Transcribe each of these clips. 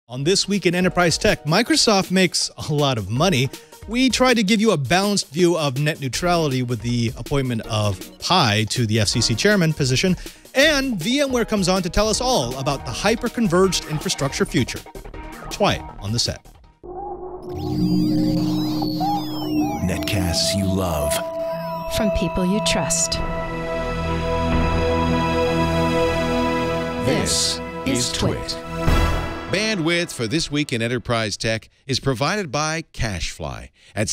On This Week in Enterprise Tech, Microsoft makes a lot of money. We try to give you a balanced view of net neutrality with the appointment of Pi to the FCC chairman position, and VMware comes on to tell us all about the hyper-converged infrastructure future. Twice on the set. Netcasts you love. From people you trust. This is Twit. Bandwidth for This Week in Enterprise Tech is provided by CacheFly at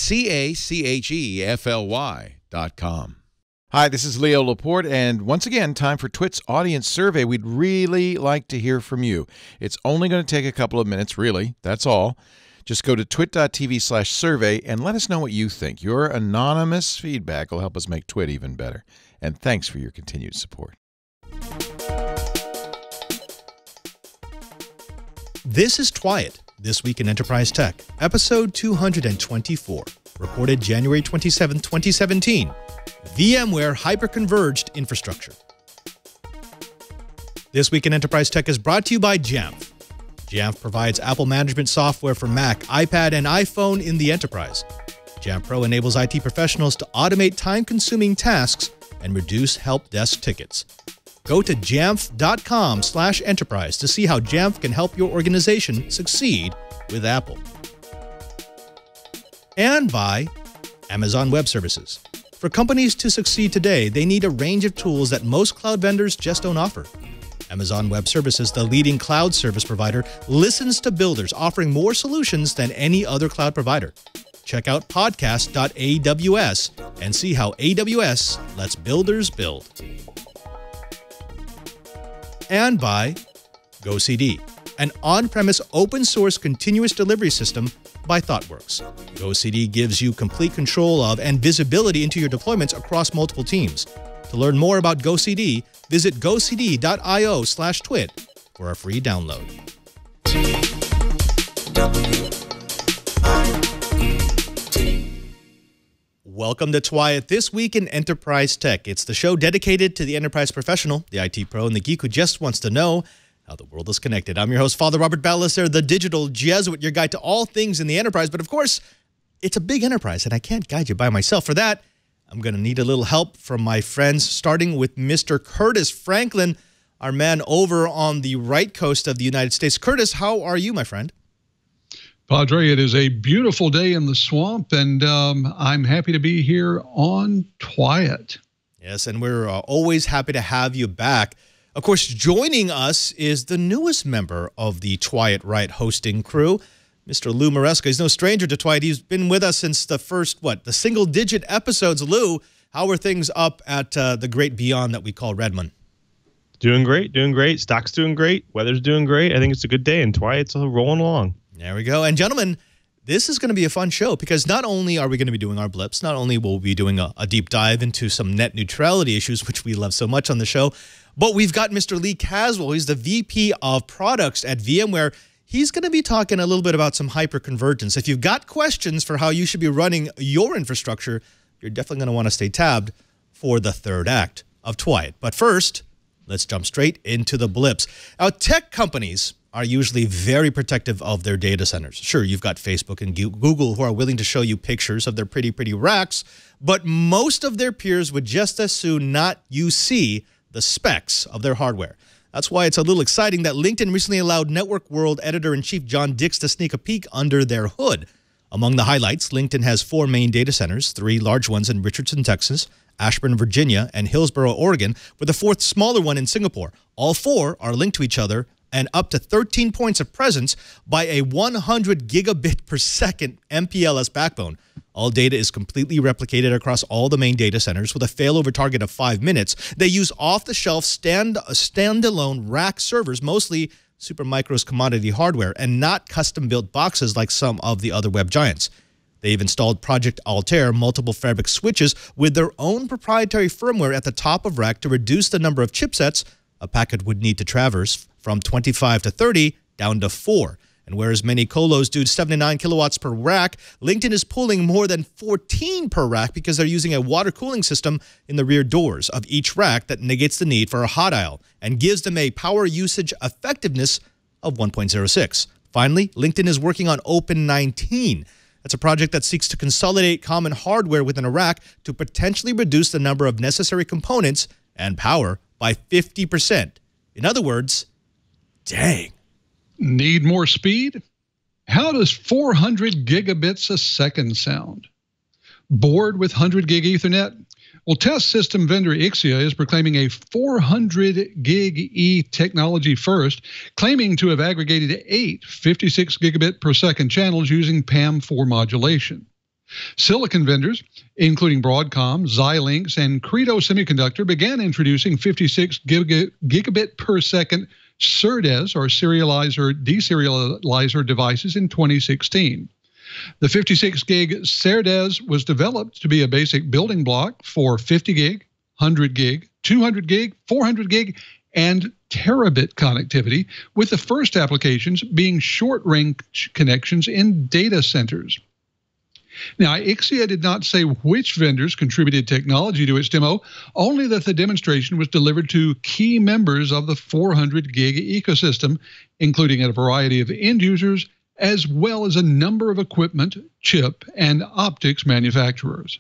CacheFly.com. Hi, this is Leo Laporte, and once again, time for Twit's audience survey. We'd really like to hear from you. It's only going to take a couple of minutes, really. That's all. Just go to twit.tv/survey and let us know what you think. Your anonymous feedback will help us make Twit even better. And thanks for your continued support. This is Twice, This Week in Enterprise Tech, episode 224, reported January 27, 2017. VMware hyperconverged infrastructure. This Week in Enterprise Tech is brought to you by Jamf. Jamf provides Apple management software for Mac, iPad, and iPhone in the enterprise. Jamf Pro enables IT professionals to automate time-consuming tasks and reduce help desk tickets. Go to jamf.com/enterprise to see how Jamf can help your organization succeed with Apple. And by Amazon Web Services. For companies to succeed today, they need a range of tools that most cloud vendors just don't offer. Amazon Web Services, the leading cloud service provider, listens to builders, offering more solutions than any other cloud provider. Check out podcast.aws and see how AWS lets builders build. And by GoCD, an on-premise open-source continuous delivery system by ThoughtWorks. GoCD gives you complete control of and visibility into your deployments across multiple teams. To learn more about GoCD, visit gocd.io/twit for a free download. Welcome to Twice, This Week in Enterprise Tech. It's the show dedicated to the enterprise professional, the IT pro, and the geek who just wants to know how the world is connected. I'm your host, Father Robert Ballister, the digital Jesuit, your guide to all things in the enterprise. But of course, it's a big enterprise, and I can't guide you by myself. For that, I'm going to need a little help from my friends, starting with Mr. Curtis Franklin, our man over on the right coast of the United States. Curtis, how are you, my friend? Padre, it is a beautiful day in the swamp, and I'm happy to be here on Twice. Yes, and we're always happy to have you back. Of course, joining us is the newest member of the Twice Right hosting crew, Mr. Lou Maresca. He's no stranger to Twice. He's been with us since the first, the single-digit episodes. Lou, how are things up at the great beyond that we call Redmond? Doing great, doing great. Stock's doing great. Weather's doing great. I think it's a good day, and Twice is rolling along. There we go. And gentlemen, this is going to be a fun show because not only are we going to be doing our blips, not only will we be doing a deep dive into some net neutrality issues, which we love so much on the show, but we've got Mr. Lee Caswell. He's the VP of Products at VMware. He's going to be talking a little bit about some hyperconvergence. If you've got questions for how you should be running your infrastructure, you're definitely going to want to stay tabbed for the third act of Twice. But first, let's jump straight into the blips. Now, tech companies are usually very protective of their data centers. Sure, you've got Facebook and Google who are willing to show you pictures of their pretty racks, but most of their peers would just as soon not you see the specs of their hardware. That's why it's a little exciting that LinkedIn recently allowed Network World editor-in-chief John Dix to sneak a peek under their hood. Among the highlights, LinkedIn has 4 main data centers, 3 large ones in Richardson, Texas, Ashburn, Virginia, and Hillsboro, Oregon, with a 4th smaller one in Singapore. All 4 are linked to each other and up to 13 points of presence by a 100 gigabit per second MPLS backbone. All data is completely replicated across all the main data centers with a failover target of 5 minutes. They use off-the-shelf standalone rack servers, mostly Supermicro's commodity hardware, and not custom-built boxes like some of the other web giants. They've installed Project Altair multiple fabric switches with their own proprietary firmware at the top of rack to reduce the number of chipsets a packet would need to traverse from 25 to 30 down to 4. And whereas many colos do 79 kilowatts per rack, LinkedIn is pulling more than 14 per rack because they're using a water cooling system in the rear doors of each rack that negates the need for a hot aisle and gives them a power usage effectiveness of 1.06. Finally, LinkedIn is working on Open 19. That's a project that seeks to consolidate common hardware within a rack to potentially reduce the number of necessary components and power by 50%. In other words, dang. Need more speed? How does 400 gigabits a second sound? Bored with 100 gig Ethernet? Well, test system vendor Ixia is proclaiming a 400 gig E technology first, claiming to have aggregated 8 56 gigabit per second channels using PAM4 modulation. Silicon vendors, including Broadcom, Xilinx, and Credo Semiconductor, began introducing 56 gigabit per second SerDes, or serializer deserializer devices in 2016. The 56 gig SerDes was developed to be a basic building block for 50 gig, 100 gig, 200 gig, 400 gig, and terabit connectivity, with the first applications being short-range connections in data centers. Now, Ixia did not say which vendors contributed technology to its demo, only that the demonstration was delivered to key members of the 400 gig ecosystem, including a variety of end users, as well as a number of equipment, chip, and optics manufacturers.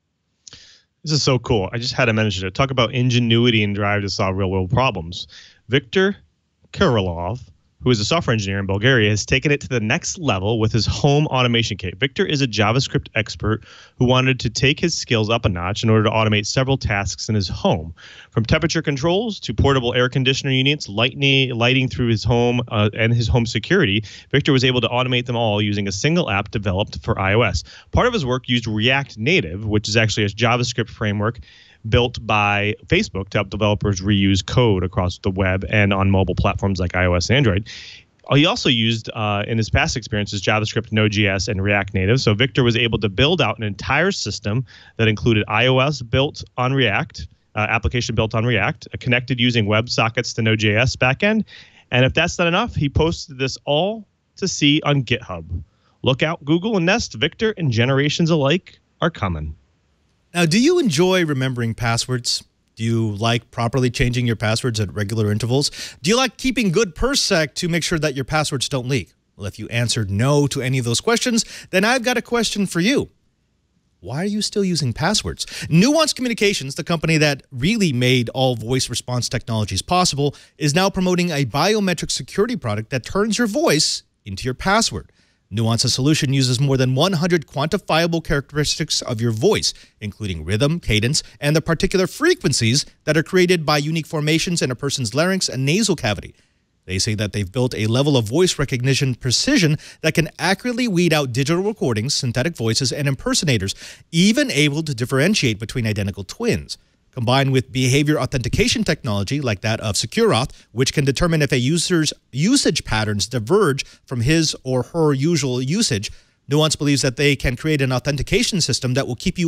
This is so cool. I just had to mention it. Talk about ingenuity and drive to solve real-world problems. Viktor Kirilov, who is a software engineer in Bulgaria, has taken it to the next level with his home automation kit. Victor is a JavaScript expert who wanted to take his skills up a notch in order to automate several tasks in his home. From temperature controls to portable air conditioner units, lighting through his home and his home security, Victor was able to automate them all using a single app developed for iOS. Part of his work used React Native, which is actually a JavaScript framework built by Facebook to help developers reuse code across the web and on mobile platforms like iOS and Android. He also used, in his past experiences, JavaScript, Node.js, and React Native. So Victor was able to build out an entire system that included iOS built on React, application built on React, connected using WebSockets to Node.js backend. And if that's not enough, he posted this all to see on GitHub. Look out, Google and Nest, Victor and generations alike are coming. Now, do you enjoy remembering passwords? Do you like properly changing your passwords at regular intervals? Do you like keeping good PerSec to make sure that your passwords don't leak? Well, if you answered no to any of those questions, then I've got a question for you. Why are you still using passwords? Nuance Communications, the company that really made all voice response technologies possible, is now promoting a biometric security product that turns your voice into your password. Nuance's solution uses more than 100 quantifiable characteristics of your voice, including rhythm, cadence, and the particular frequencies that are created by unique formations in a person's larynx and nasal cavity. They say that they've built a level of voice recognition precision that can accurately weed out digital recordings, synthetic voices, and impersonators, even able to differentiate between identical twins. Combined with behavior authentication technology like that of SecureAuth, which can determine if a user's usage patterns diverge from his or her usual usage, Nuance believes that they can create an authentication system that will keep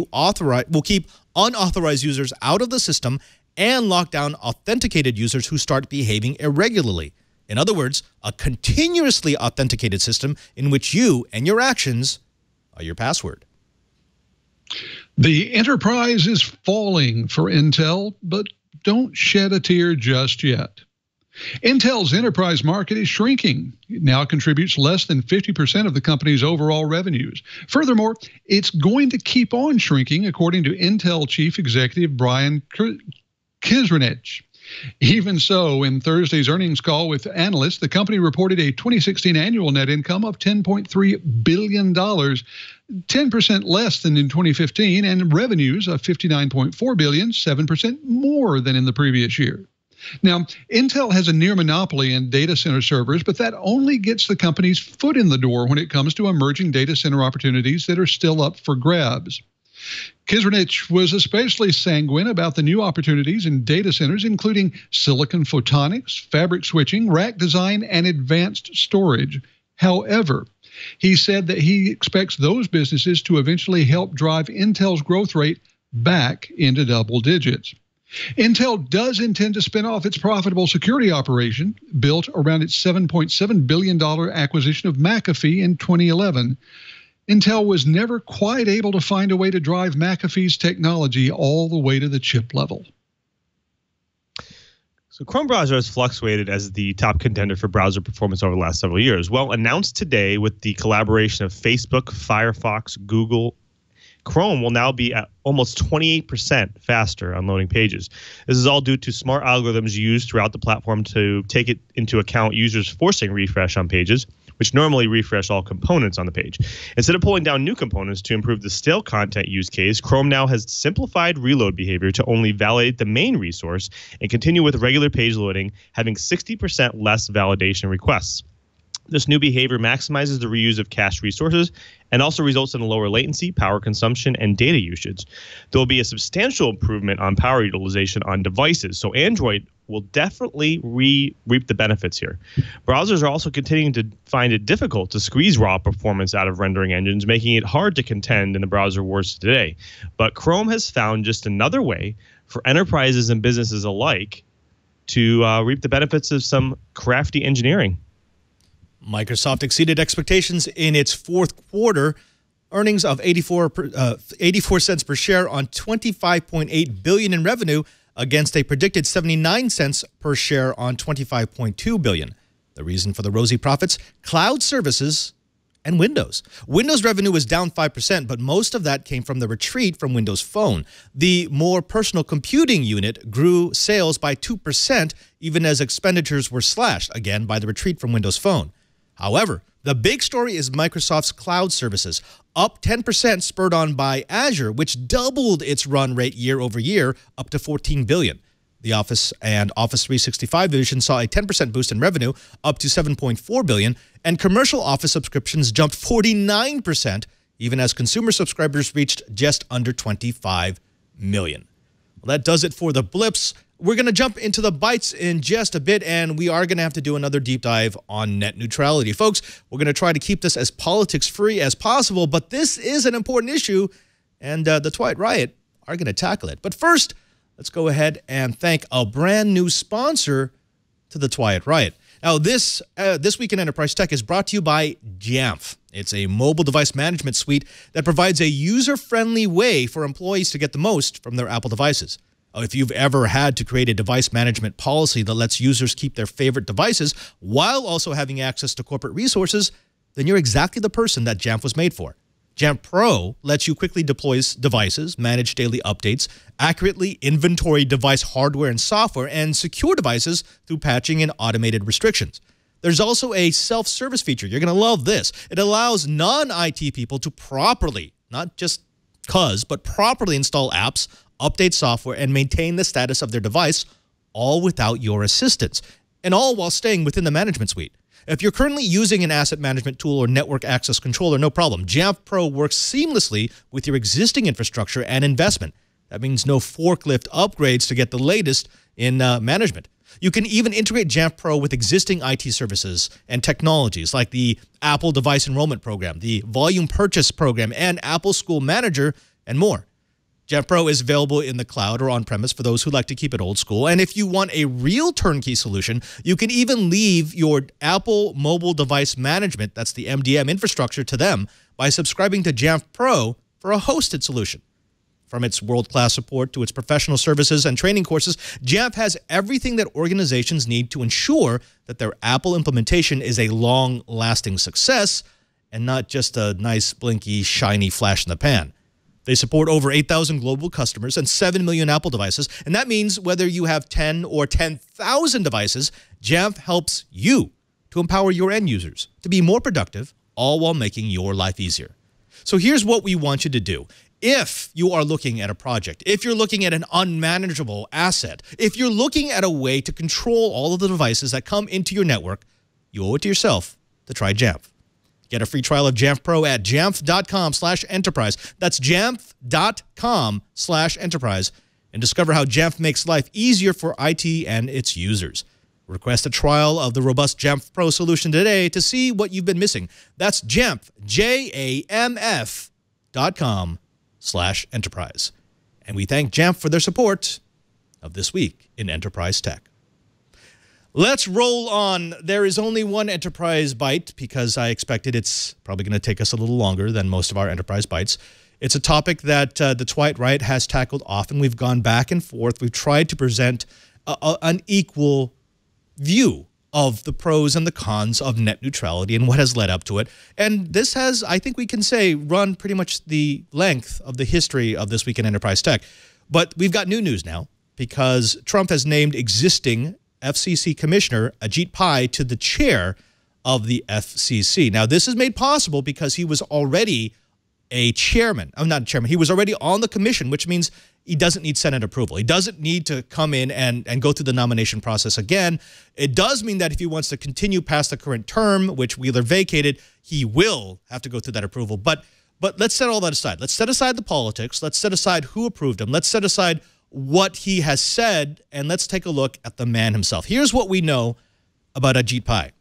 unauthorized users out of the system and lock down authenticated users who start behaving irregularly. In other words, a continuously authenticated system in which you and your actions are your password. The enterprise is falling for Intel, but don't shed a tear just yet. Intel's enterprise market is shrinking. It now contributes less than 50% of the company's overall revenues. Furthermore, it's going to keep on shrinking, according to Intel Chief Executive Brian Krzanich. Even so, in Thursday's earnings call with analysts, the company reported a 2016 annual net income of $10.3 billion, 10% less than in 2015, and revenues of $59.4 billion, 7% more than in the previous year. Now, Intel has a near monopoly in data center servers, but that only gets the company's foot in the door when it comes to emerging data center opportunities that are still up for grabs. Krzanich was especially sanguine about the new opportunities in data centers, including silicon photonics, fabric switching, rack design, and advanced storage. However, he said that he expects those businesses to eventually help drive Intel's growth rate back into double digits. Intel does intend to spin off its profitable security operation, built around its $7.7 billion acquisition of McAfee in 2011. Intel was never quite able to find a way to drive McAfee's technology all the way to the chip level. So So Chrome browser has fluctuated as the top contender for browser performance over the last several years. Well, announced today with the collaboration of Facebook, Firefox, Google, Chrome will now be at almost 28% faster on loading pages. This is all due to smart algorithms used throughout the platform to take it into account users forcing refresh on pages, which normally refresh all components on the page. Instead of pulling down new components to improve the stale content use case, Chrome now has simplified reload behavior to only validate the main resource and continue with regular page loading, having 60% less validation requests. This new behavior maximizes the reuse of cached resources and also results in lower latency, power consumption, and data usage. There will be a substantial improvement on power utilization on devices, so Android will definitely reap the benefits here. Browsers are also continuing to find it difficult to squeeze raw performance out of rendering engines, making it hard to contend in the browser wars today. But Chrome has found just another way for enterprises and businesses alike to reap the benefits of some crafty engineering. Microsoft exceeded expectations in its fourth quarter, earnings of 84 cents per share on $25.8 billion in revenue against a predicted 79 cents per share on $25.2 billion. The reason for the rosy profits? Cloud services and Windows. Windows revenue was down 5%, but most of that came from the retreat from Windows Phone. The more personal computing unit grew sales by 2%, even as expenditures were slashed, again, by the retreat from Windows Phone. However, the big story is Microsoft's cloud services, up 10%, spurred on by Azure, which doubled its run rate year over year, up to $14 billion. The Office and Office 365 division saw a 10% boost in revenue, up to $7.4 billion, and commercial Office subscriptions jumped 49%, even as consumer subscribers reached just under 25 million. Well, that does it for the blips. We're going to jump into the bytes in just a bit, and we are going to have to do another deep dive on net neutrality. Folks, we're going to try to keep this as politics-free as possible, but this is an important issue, and the Twilight Riot are going to tackle it. But first, let's go ahead and thank a brand new sponsor to the Twilight Riot. Now, this Week in Enterprise Tech is brought to you by Jamf. It's a mobile device management suite that provides a user-friendly way for employees to get the most from their Apple devices. If you've ever had to create a device management policy that lets users keep their favorite devices while also having access to corporate resources, then you're exactly the person that Jamf was made for. Jamf Pro lets you quickly deploy devices, manage daily updates, accurately inventory device hardware and software, and secure devices through patching and automated restrictions. There's also a self-service feature. You're going to love this. It allows non-IT people to properly, not just but properly install apps, update software, and maintain the status of their device, all without your assistance, and all while staying within the management suite. If you're currently using an asset management tool or network access controller, no problem. Jamf Pro works seamlessly with your existing infrastructure and investment. That means no forklift upgrades to get the latest in management. You can even integrate Jamf Pro with existing IT services and technologies like the Apple Device Enrollment Program, the Volume Purchase Program, and Apple School Manager, and more. Jamf Pro is available in the cloud or on-premise for those who like to keep it old school. And if you want a real turnkey solution, you can even leave your Apple mobile device management, that's the MDM infrastructure, to them by subscribing to Jamf Pro for a hosted solution. From its world-class support to its professional services and training courses, Jamf has everything that organizations need to ensure that their Apple implementation is a long-lasting success and not just a nice, blinky, shiny flash in the pan. They support over 8,000 global customers and 7 million Apple devices, and that means whether you have 10 or 10,000 devices, Jamf helps you to empower your end users to be more productive, all while making your life easier. So here's what we want you to do. If you are looking at a project, if you're looking at an unmanageable asset, if you're looking at a way to control all of the devices that come into your network, you owe it to yourself to try Jamf. Get a free trial of Jamf Pro at jamf.com/enterprise. That's jamf.com/enterprise. And discover how Jamf makes life easier for IT and its users. Request a trial of the robust Jamf Pro solution today to see what you've been missing. That's Jamf, jamf.com/enterprise. And we thank Jamf for their support of This Week in Enterprise Tech. Let's roll on. There is only one Enterprise Byte because I expected it's probably going to take us a little longer than most of our Enterprise Bytes. It's a topic that the Twilight Riot has tackled often. We've gone back and forth. We've tried to present an equal view of the pros and the cons of net neutrality and what has led up to it. And this has, I think we can say, run pretty much the length of the history of This Week in Enterprise Tech. But we've got new news now, because Trump has named existing FCC Commissioner Ajit Pai to the chair of the FCC. Now, this is made possible because he was already a chairman. I'm not a chairman. He was already on the commission, which means he doesn't need Senate approval. He doesn't need to come in and go through the nomination process again. It does mean that if he wants to continue past the current term, which Wheeler vacated, he will have to go through that approval. But let's set all that aside. Let's set aside the politics. Let's set aside who approved him. Let's set aside what he has said, and let's take a look at the man himself. Here's what we know about Ajit Pai.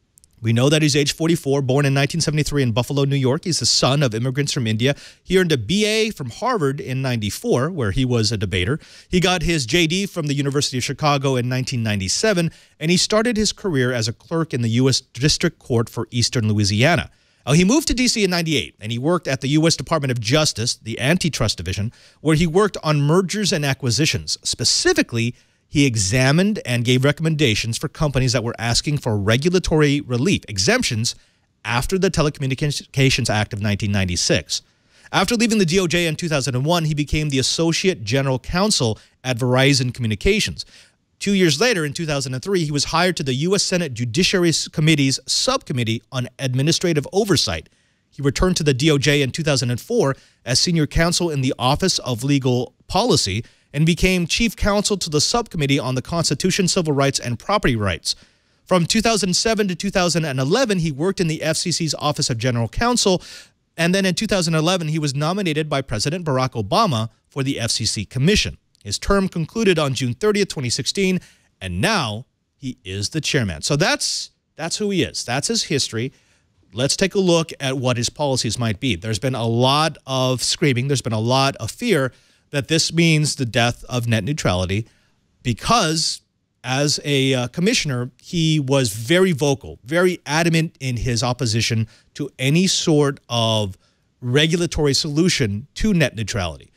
We know that he's age 44, born in 1973 in Buffalo, New York. He's the son of immigrants from India. He earned a BA from Harvard in '94, where he was a debater. He got his JD from the University of Chicago in 1997, and he started his career as a clerk in the U.S. District Court for Eastern Louisiana. He moved to D.C. in '98, and he worked at the U.S. Department of Justice, the Antitrust Division, where he worked on mergers and acquisitions. Specifically, he examined and gave recommendations for companies that were asking for regulatory relief, exemptions, after the Telecommunications Act of 1996. After leaving the DOJ in 2001, he became the Associate General Counsel at Verizon Communications. 2 years later, in 2003, he was hired to the U.S. Senate Judiciary Committee's Subcommittee on Administrative Oversight. He returned to the DOJ in 2004 as senior counsel in the Office of Legal Policy and became chief counsel to the Subcommittee on the Constitution, Civil Rights, and Property Rights. From 2007 to 2011, he worked in the FCC's Office of General Counsel, and then in 2011, he was nominated by President Barack Obama for the FCC Commission. His term concluded on June 30th, 2016, and now he is the chairman. So that's who he is. That's his history. Let's take a look at what his policies might be. There's been a lot of screaming. There's been a lot of fear that this means the death of net neutrality, because as a commissioner, he was very vocal, very adamant in his opposition to any sort of regulatory solution to net neutrality.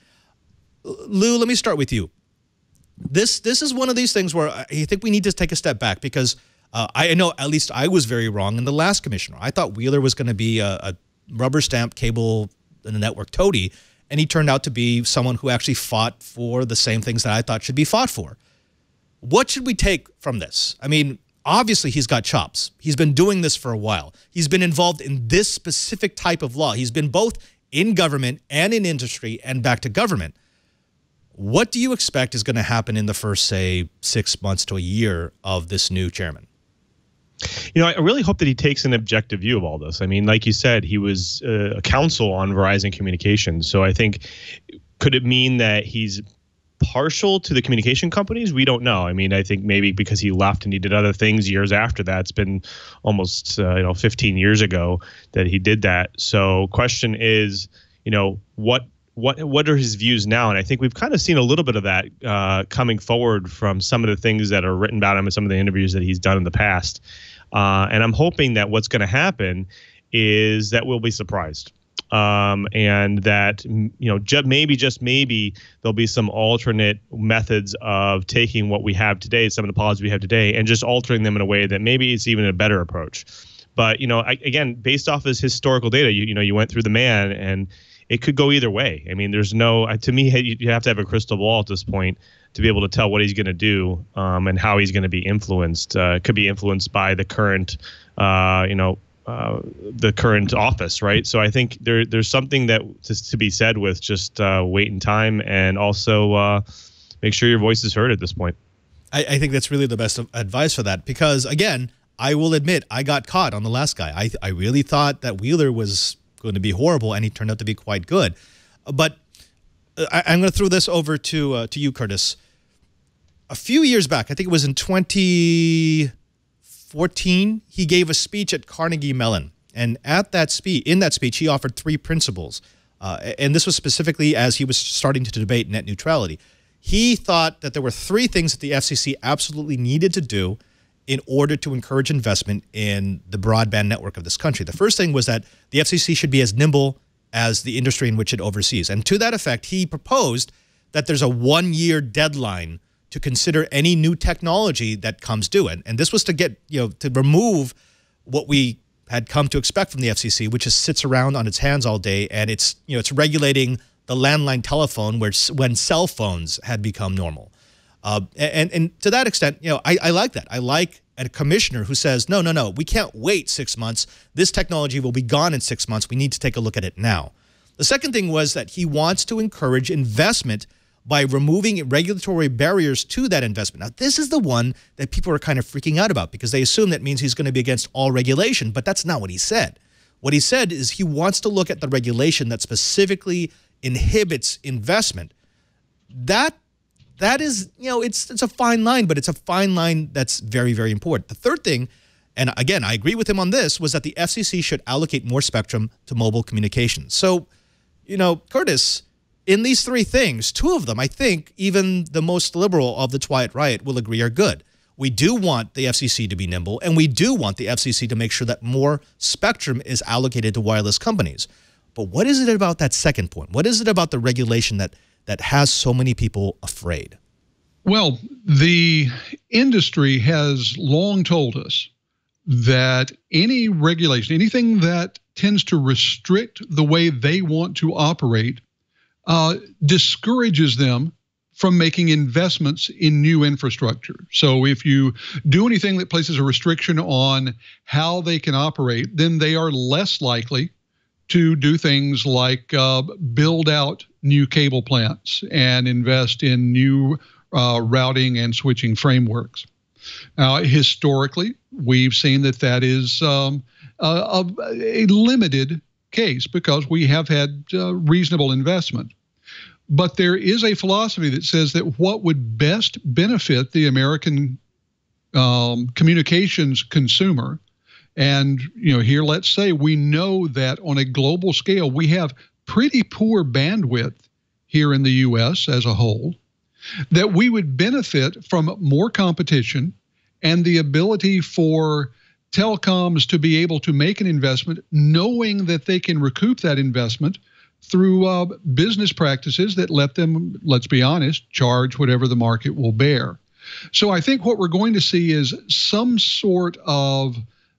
Lou, let me start with you. This is one of these things where I think we need to take a step back, because I know at least I was very wrong in the last commissioner. I thought Wheeler was going to be a rubber stamp cable and network toady, and he turned out to be someone who actually fought for the same things that I thought should be fought for. What should we take from this? I mean, obviously he's got chops. He's been doing this for a while. He's been involved in this specific type of law. He's been both in government and in industry and back to government. What do you expect is going to happen in the first, say, 6 months to a year of this new chairman? You know, I really hope that he takes an objective view of all this. I mean, like you said, he was a counsel on Verizon Communications. So I think, could it mean that he's partial to the communication companies? We don't know. I mean, I think maybe because he left and he did other things years after that. It's been almost 15 years ago that he did that. So question is, what are his views now? And I think we've kind of seen a little bit of that coming forward from some of the things that are written about him and some of the interviews that he's done in the past. And I'm hoping that what's going to happen is that we'll be surprised. And that, just maybe there'll be some alternate methods of taking what we have today, some of the policies we have today, and just altering them in a way that maybe it's even a better approach. But, again, based off his historical data, you went through the man, and it could go either way. I mean, there's no, to me, you have to have a crystal ball at this point to be able to tell what he's going to do and how he's going to be influenced. Could be influenced by the current, the current office, right? So I think there's something that to be said with just wait in time, and also make sure your voice is heard at this point. I think that's really the best advice for that, because, again, I will admit I got caught on the last guy. I really thought that Wheeler was going to be horrible, and he turned out to be quite good. But I'm going to throw this over to you, Curtis. A few years back, I think it was in 2014, he gave a speech at Carnegie Mellon, and in that speech, he offered 3 principles, and this was specifically as he was starting to debate net neutrality. He thought that there were 3 things that the FCC absolutely needed to do in order to encourage investment in the broadband network of this country. The first thing was that the FCC should be as nimble as the industry in which it oversees. And to that effect, he proposed that there's a 1-year deadline to consider any new technology that comes due. And this was to get, to remove what we had come to expect from the FCC, which just sits around on its hands all day, and it's regulating the landline telephone when cell phones had become normal. And to that extent, I like that. I like a commissioner who says, no, we can't wait 6 months. This technology will be gone in 6 months. We need to take a look at it now. The second thing was that he wants to encourage investment by removing regulatory barriers to that investment. Now, this is the one that people are kind of freaking out about because they assume that means he's going to be against all regulation, but that's not what he said. What he said is he wants to look at the regulation that specifically inhibits investment. That is, it's a fine line, but it's a fine line that's very, very important. The third thing, and again, I agree with him on this, was that the FCC should allocate more spectrum to mobile communications. So, Curtis, in these three things, two of them, I think even the most liberal of the Quiet Riot will agree are good. We do want the FCC to be nimble, and we do want the FCC to make sure that more spectrum is allocated to wireless companies. But what is it about that second point? What is it about the regulation that has so many people afraid? Well, the industry has long told us that any regulation, anything that tends to restrict the way they want to operate, discourages them from making investments in new infrastructure. So if you do anything that places a restriction on how they can operate, then they are less likely to do things like build out new cable plants and invest in new routing and switching frameworks. Historically, we've seen that is a limited case because we have had reasonable investment. But there is a philosophy that says that what would best benefit the American communications consumer, and here let's say we know that on a global scale we have pretty poor bandwidth here in the U.S. as a whole, that we would benefit from more competition and the ability for telecoms to be able to make an investment knowing that they can recoup that investment through business practices that let them, let's be honest, charge whatever the market will bear. So I think what we're going to see is some sort of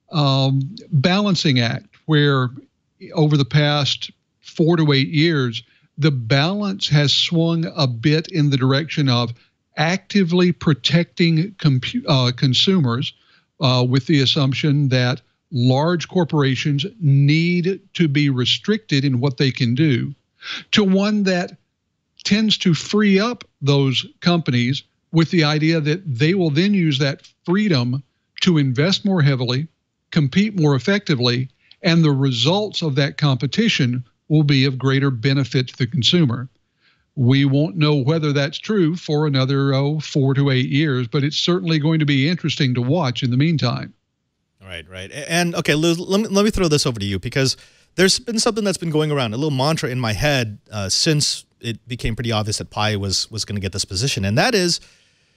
balancing act where over the past 4 to 8 years, the balance has swung a bit in the direction of actively protecting consumers with the assumption that large corporations need to be restricted in what they can do, to one that tends to free up those companies with the idea that they will then use that freedom to invest more heavily, compete more effectively, and the results of that competition will be of greater benefit to the consumer. We won't know whether that's true for another 4 to 8 years, but it's certainly going to be interesting to watch in the meantime. Right. And okay, Lou, let me throw this over to you because there's been something that's been going around, a little mantra in my head since it became pretty obvious that Pi was going to get this position, and that is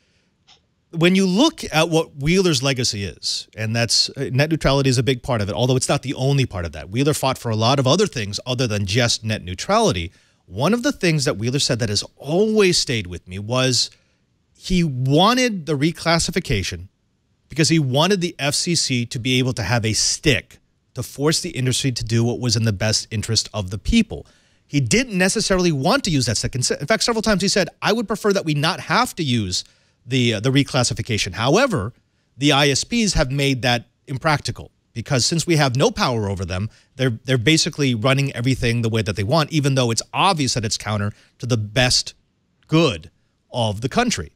when you look at what Wheeler's legacy is, and that's net neutrality is a big part of it, although it's not the only part of that. Wheeler fought for a lot of other things other than just net neutrality. One of the things that Wheeler said that has always stayed with me was he wanted the reclassification because he wanted the FCC to be able to have a stick to force the industry to do what was in the best interest of the people. He didn't necessarily want to use that stick. In fact, several times he said, I would prefer that we not have to use the reclassification. However, the ISPs have made that impractical because since we have no power over them, they're basically running everything the way that they want, even though it's obvious that it's counter to the best good of the country.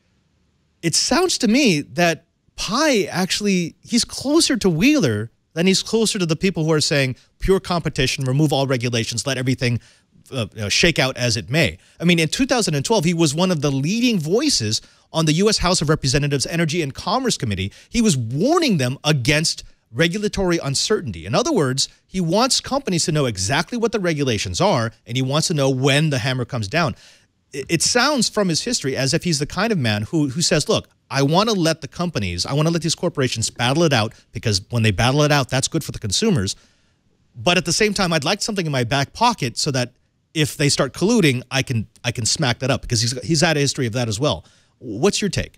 It sounds to me that Pi actually, he's closer to Wheeler than he's closer to the people who are saying pure competition, remove all regulations, let everything shake out as it may. I mean, in 2012, he was one of the leading voices on the U.S. House of Representatives Energy and Commerce Committee. He was warning them against regulatory uncertainty. In other words, he wants companies to know exactly what the regulations are, and he wants to know when the hammer comes down. It sounds from his history as if he's the kind of man who says, look, I want to let the companies, I want to let these corporations battle it out because when they battle it out, that's good for the consumers. But at the same time, I'd like something in my back pocket so that if they start colluding, I can smack that up because he's had a history of that as well. What's your take?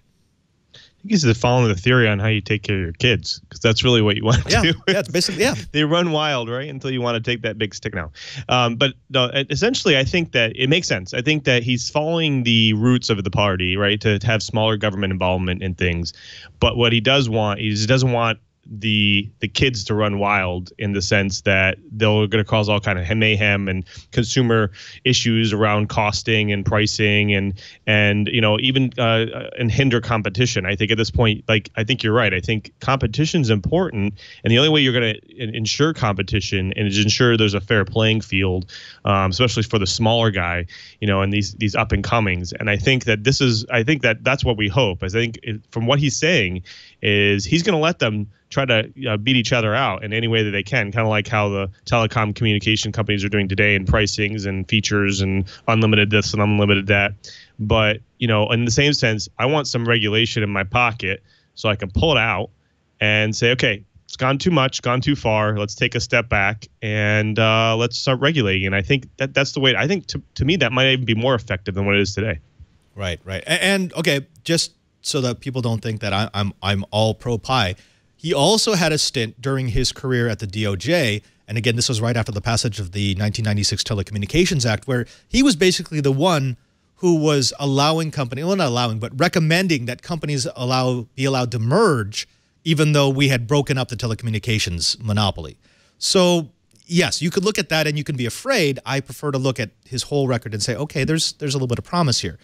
I think he's following the theory on how you take care of your kids, because that's really what you want to do. Yeah, it's basically, yeah. They run wild, right, until you want to take that big stick now. But no, essentially, I think that it makes sense. I think that he's following the roots of the party, right, to have smaller government involvement in things. But what he does want is he doesn't want the kids to run wild, in the sense that they're going to cause all kind of mayhem and consumer issues around costing and pricing and even and hinder competition. I think at this point, I think you're right. I think competition is important, and the only way you're going to ensure competition and is ensure there's a fair playing field, especially for the smaller guy, and these up and comings. And I think that that's what we hope. I think from what he's saying is he's going to let them try to beat each other out in any way that they can, kind of like how the telecom communication companies are doing today in pricings and features and unlimited this and unlimited that. But, in the same sense, I want some regulation in my pocket so I can pull it out and say, okay, it's gone too much, gone too far. Let's take a step back and let's start regulating. And I think that's the way. I think to me that might even be more effective than what it is today. Right. And okay, just so that people don't think that I'm all pro Pi. He also had a stint during his career at the DOJ, and again, this was right after the passage of the 1996 Telecommunications Act, where he was basically the one who was allowing companies, well, not allowing, but recommending that companies be allowed to merge, even though we had broken up the telecommunications monopoly. So yes, you could look at that and you can be afraid. I prefer to look at his whole record and say, okay, there's a little bit of promise here.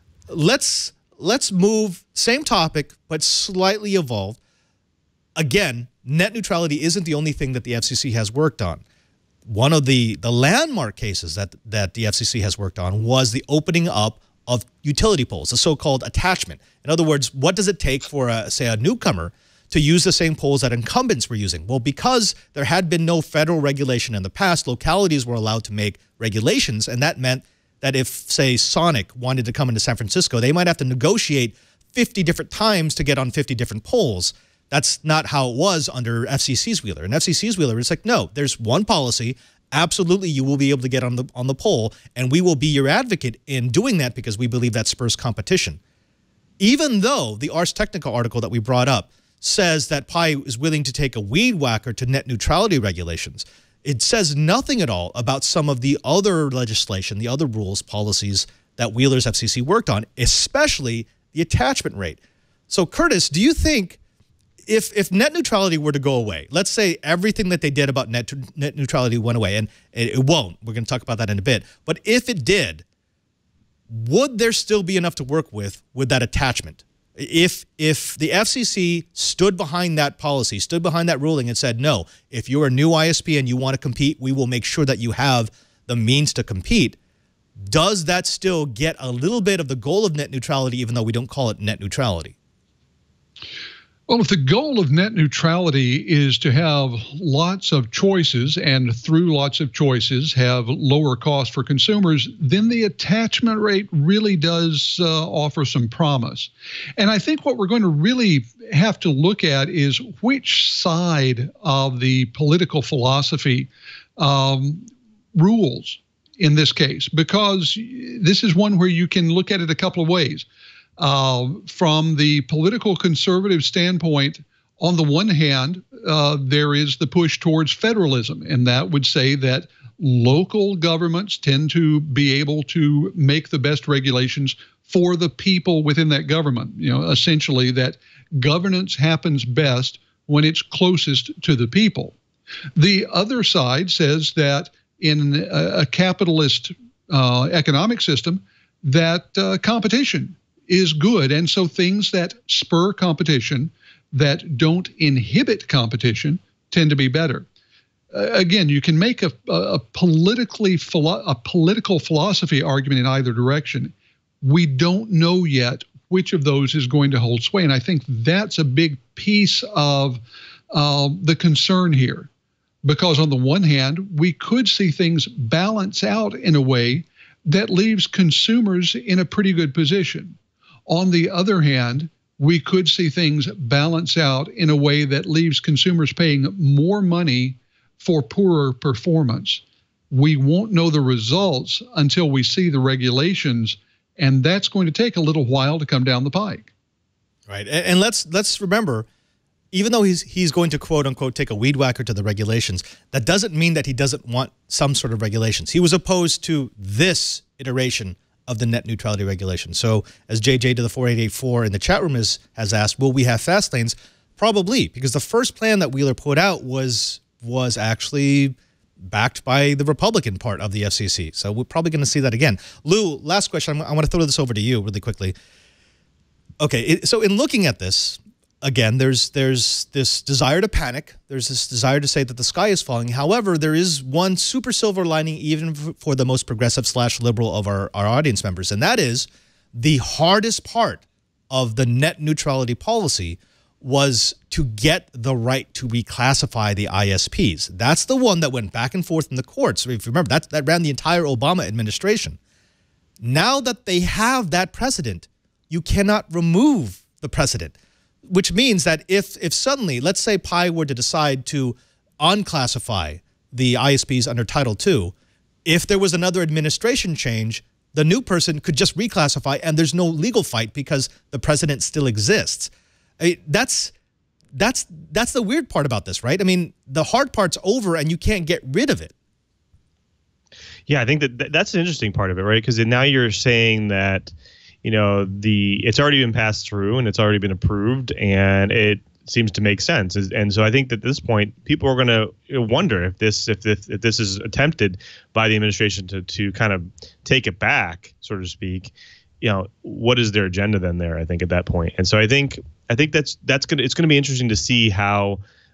Let's move, same topic, but slightly evolved. Again, net neutrality isn't the only thing that the FCC has worked on. One of the landmark cases that the FCC has worked on was the opening up of utility poles, the so-called attachment. In other words, what does it take for, say, a newcomer to use the same poles that incumbents were using? Well, because there had been no federal regulation in the past, localities were allowed to make regulations, and that meant that if, say, Sonic wanted to come into San Francisco, they might have to negotiate 50 different times to get on 50 different poles. That's not how it was under FCC's Wheeler. And FCC's Wheeler is like, no, there's one policy. Absolutely, you will be able to get on the pole, and we will be your advocate in doing that because we believe that spurs competition. Even though the Ars Technica article that we brought up says that Pi is willing to take a weed whacker to net neutrality regulations, it says nothing at all about some of the other legislation, the other rules, policies that Wheeler's FCC worked on, especially the attachment rate. So, Curtis, do you think if net neutrality were to go away, let's say everything that they did about net neutrality went away, and it won't, we're going to talk about that in a bit, but if it did, would there still be enough to work with that attachment? If the FCC stood behind that policy, stood behind that ruling and said, no, if you're a new ISP and you want to compete, we will make sure that you have the means to compete, does that still get a little bit of the goal of net neutrality, even though we don't call it net neutrality? Well, if the goal of net neutrality is to have lots of choices and through lots of choices have lower cost for consumers, then the attachment rate really does offer some promise. And I think what we're going to really have to look at is which side of the political philosophy rules in this case, because this is one where you can look at it a couple of ways. From the political conservative standpoint, on the one hand, there is the push towards federalism, and that would say that local governments tend to be able to make the best regulations for the people within that government. Essentially that governance happens best when it's closest to the people. The other side says that in a capitalist economic system, that competition is good. And so things that spur competition, that don't inhibit competition, tend to be better. Again, you can make a political philosophy argument in either direction. We don't know yet which of those is going to hold sway. And I think that's a big piece of the concern here. Because on the one hand, we could see things balance out in a way that leaves consumers in a pretty good position. On the other hand, we could see things balance out in a way that leaves consumers paying more money for poorer performance. We won't know the results until we see the regulations And that's going to take a little while to come down the pike. Right. And let's remember, even though he's going to quote unquote take a weed whacker to the regulations, that doesn't mean that he doesn't want some sort of regulations. He was opposed to this iteration of the net neutrality regulation. So as JJ to the 4884 in the chat room has asked, will we have fast lanes? Probably, because the first plan that Wheeler put out was actually backed by the Republican part of the FCC. So we're probably going to see that again. Lou, last question. I want to throw this over to you really quickly. Okay, so in looking at this, again, there's this desire to panic. There's this desire to say that the sky is falling. However, there is one super silver lining even for the most progressive / liberal of our audience members, and that is the hardest part of the net neutrality policy was to get the right to reclassify the ISPs. That's the one that went back and forth in the courts. If you remember, that ran the entire Obama administration. Now that they have that precedent, you cannot remove the precedent, which means that if suddenly, let's say Pi were to decide to unclassify the ISPs under Title II, if there was another administration change, the new person could just reclassify and there's no legal fight because the precedent still exists. That's the weird part about this, right? I mean, the hard part's over and you can't get rid of it. Yeah, I think that's an interesting part of it, right? Because now you're saying that, you know, it's already been passed through and it's already been approved, and it seems to make sense. And so I think that at this point, people are going to wonder if this is attempted by the administration to kind of take it back, so to speak. You know, what is their agenda then there? I think at that point, and so I think it's going to be interesting to see how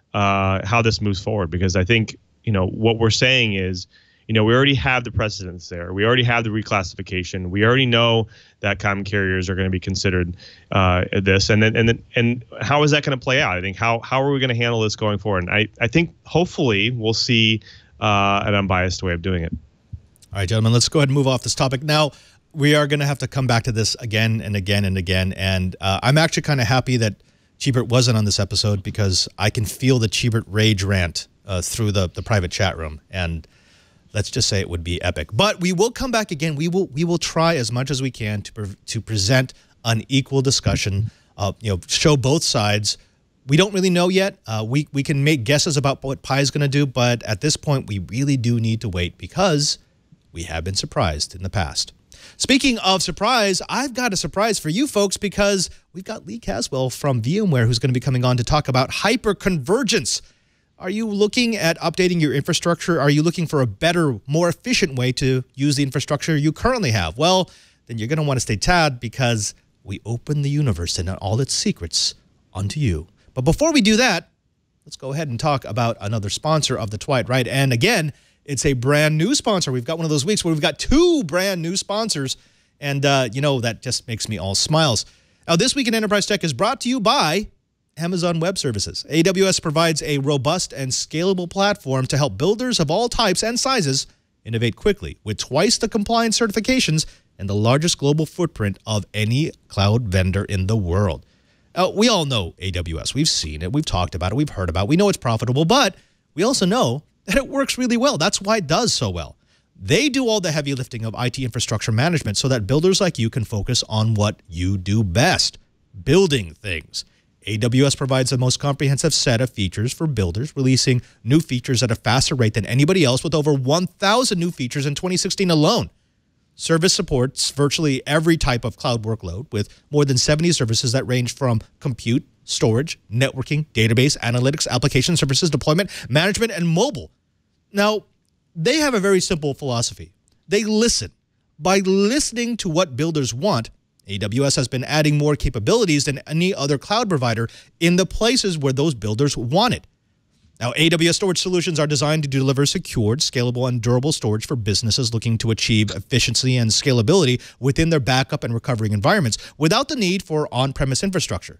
this moves forward, because I think, you know, what we're saying is, you know, we already have the precedents there. We already have the reclassification. We already know that common carriers are going to be considered this, and how is that going to play out? I think how are we going to handle this going forward? And I think hopefully we'll see an unbiased way of doing it. All right, gentlemen, let's go ahead and move off this topic now. We are going to have to come back to this again and again and again. And I'm actually kind of happy that Cheebert wasn't on this episode, because I can feel the Cheebert rage rant through the private chat room. And let's just say it would be epic. But we will come back again. We will try as much as we can to present an equal discussion, you know, show both sides. We don't really know yet. We can make guesses about what Pi is going to do, but at this point, we really do need to wait, because we have been surprised in the past. Speaking of surprise, I've got a surprise for you folks, because we've got Lee Caswell from VMware who's going to be coming on to talk about hyperconvergence. Are you looking at updating your infrastructure? Are you looking for a better, more efficient way to use the infrastructure you currently have? Well, then you're going to want to stay tagged, because we open the universe and all its secrets unto you. But before we do that, let's go ahead and talk about another sponsor of the Twite, right? And again, it's a brand new sponsor. We've got one of those weeks where we've got 2 brand new sponsors, and you know, that just makes me all smiles. Now, This Week in Enterprise Tech is brought to you by Amazon Web Services. AWS provides a robust and scalable platform to help builders of all types and sizes innovate quickly, with twice the compliance certifications and the largest global footprint of any cloud vendor in the world. We all know AWS. We've seen it. We've talked about it. We've heard about it. We know it's profitable, but we also know that it works really well. That's why it does so well. They do all the heavy lifting of IT infrastructure management so that builders like you can focus on what you do best, building things. AWS provides the most comprehensive set of features for builders, releasing new features at a faster rate than anybody else, with over 1,000 new features in 2016 alone. Service supports virtually every type of cloud workload, with more than 70 services that range from compute, storage, networking, database, analytics, application services, deployment, management, and mobile. Now, they have a very simple philosophy. They listen. By listening to what builders want, AWS has been adding more capabilities than any other cloud provider in the places where those builders want it. Now, AWS storage solutions are designed to deliver secured, scalable, and durable storage for businesses looking to achieve efficiency and scalability within their backup and recovering environments without the need for on-premise infrastructure.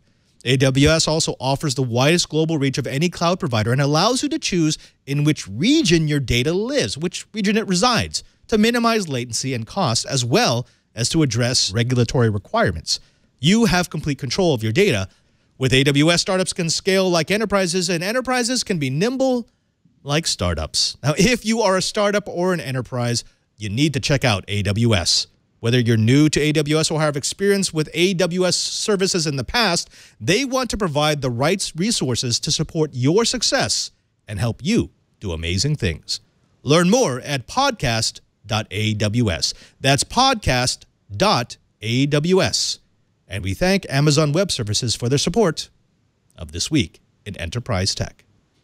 AWS also offers the widest global reach of any cloud provider and allows you to choose in which region your data lives, which region it resides, to minimize latency and cost, as well as to address regulatory requirements. You have complete control of your data. With AWS, startups can scale like enterprises, and enterprises can be nimble like startups. Now, if you are a startup or an enterprise, you need to check out AWS. Whether you're new to AWS or have experience with AWS services in the past, they want to provide the right resources to support your success and help you do amazing things. Learn more at podcast.aws. That's podcast.aws. And we thank Amazon Web Services for their support of This Week in Enterprise Tech.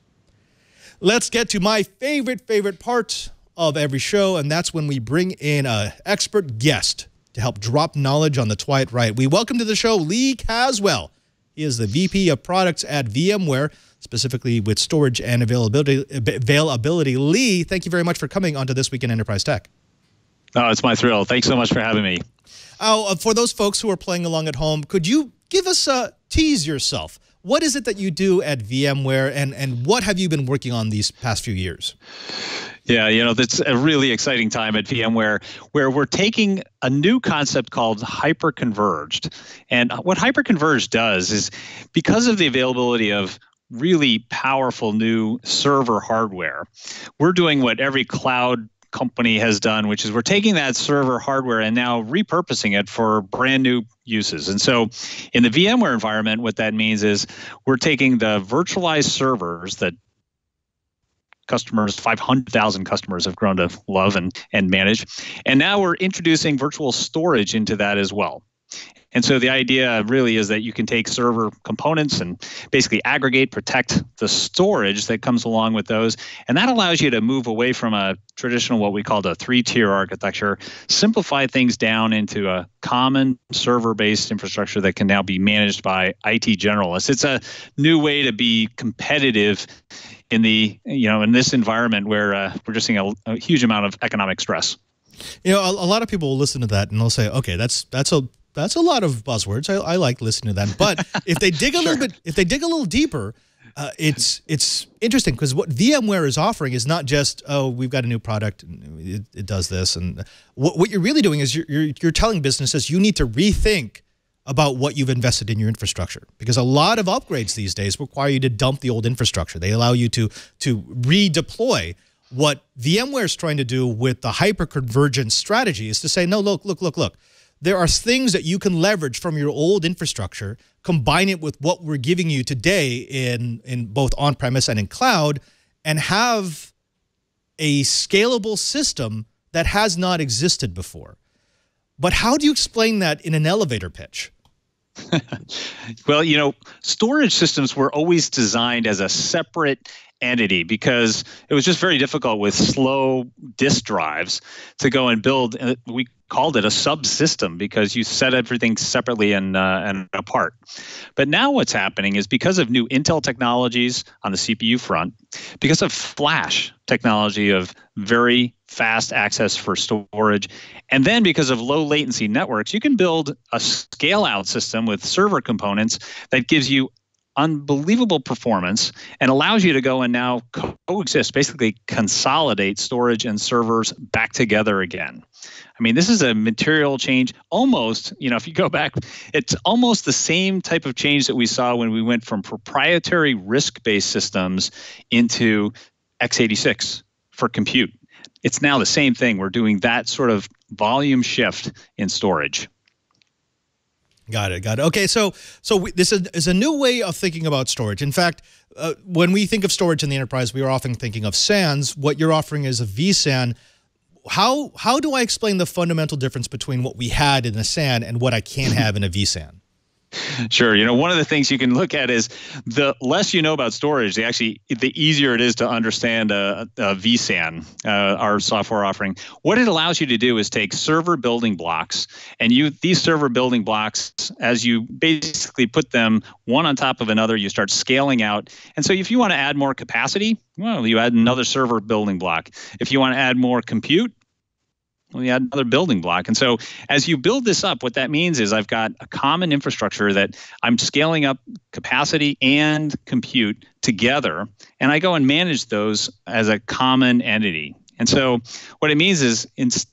Let's get to my favorite part of every show, and that's when we bring in an expert guest to help drop knowledge on the Twilight right. We welcome to the show Lee Caswell. He is the VP of Products at VMware, specifically with storage and availability. Lee, thank you very much for coming onto This Week in Enterprise Tech. Oh, it's my thrill. Thanks so much for having me. For those folks who are playing along at home, could you give us tease yourself? What is it that you do at VMware, and what have you been working on these past few years? Yeah, that's a really exciting time at VMware where we're taking a new concept called hyperconverged. And what hyperconverged does is, because of the availability of really powerful new server hardware, we're doing what every cloud company has done, which is we're taking that server hardware and now repurposing it for brand new uses. And so in the VMware environment, what that means is we're taking the virtualized servers that customers, 500,000 customers have grown to love and manage. And now we're introducing virtual storage into that as well. And so the idea really is that you can take server components and basically aggregate, protect the storage that comes along with those. And that allows you to move away from a traditional, what we called a 3-tier architecture, simplify things down into a common server-based infrastructure that can now be managed by IT generalists. It's a new way to be competitive in the, in this environment where we're just seeing a huge amount of economic stress. A lot of people will listen to that and they'll say, okay, that's a lot of buzzwords. I like listening to that. But if they dig a little deeper, it's interesting, because what VMware is offering is not just, oh, we've got a new product, and it does this. And what you're really doing is you're telling businesses you need to rethink about what you've invested in your infrastructure, because a lot of upgrades these days require you to dump the old infrastructure. They allow you to redeploy. What VMware is trying to do with the hyperconvergent strategy is to say, no, look. There are things that you can leverage from your old infrastructure, combine it with what we're giving you today in both on-premise and in cloud, and have a scalable system that has not existed before. But how do you explain that in an elevator pitch? Well, storage systems were always designed as a separate entity because it was just very difficult with slow disk drives to go and build. We called it a subsystem because you set everything separately and apart. But now what's happening is, because of new Intel technologies on the CPU front, because of flash technology of very fast access for storage, and then because of low latency networks, you can build a scale out system with server components that gives you unbelievable performance and allows you to go and now coexist, basically consolidate storage and servers back together again. I mean, this is a material change. Almost, if you go back, it's almost the same type of change that we saw when we went from proprietary RISC-based systems into x86 for compute. It's now the same thing. We're doing that sort of volume shift in storage. Got it. Okay, so this is a new way of thinking about storage. In fact, when we think of storage in the enterprise, we are often thinking of SANs. What you're offering is a vSAN. How do I explain the fundamental difference between what we had in a SAN and what I can have in a vSAN? Sure. One of the things you can look at is the less you know about storage, the easier it is to understand a vSAN, our software offering. What it allows you to do is take server building blocks, and these server building blocks, as you basically put them one on top of another, you start scaling out. And so if you want to add more capacity, well, you add another server building block. If you want to add more compute, well, you add another building block. And so as you build this up, what that means is I've got a common infrastructure that I'm scaling up capacity and compute together, and I go and manage those as a common entity. And so what it means is, instead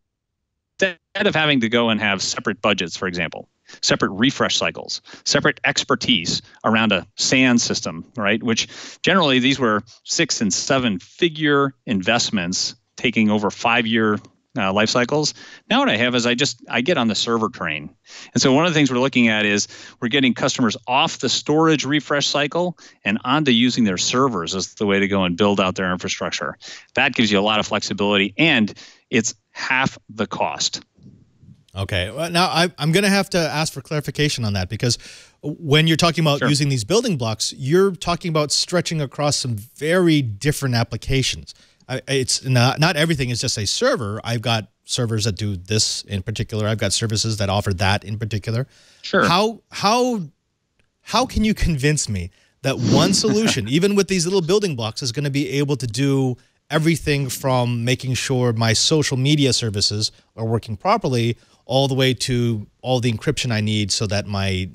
of having to go and have separate budgets, for example, separate refresh cycles, separate expertise around a SAN system, right? Which generally these were 6- and 7-figure investments taking over 5-year life cycles. Now what I have is I get on the server train. And so one of the things we're looking at is we're getting customers off the storage refresh cycle and onto using their servers as the way to go and build out their infrastructure. That gives you a lot of flexibility, and it's half the cost. Okay. Well, now I'm going to have to ask for clarification on that, because when you're talking about using these building blocks, you're talking about stretching across some very different applications. It's not everything is just a server. I've got servers that do this in particular. I've got services that offer that in particular. Sure. How can you convince me that one solution, even with these little building blocks, is going to be able to do everything from making sure my social media services are working properly all the way to all the encryption I need so that my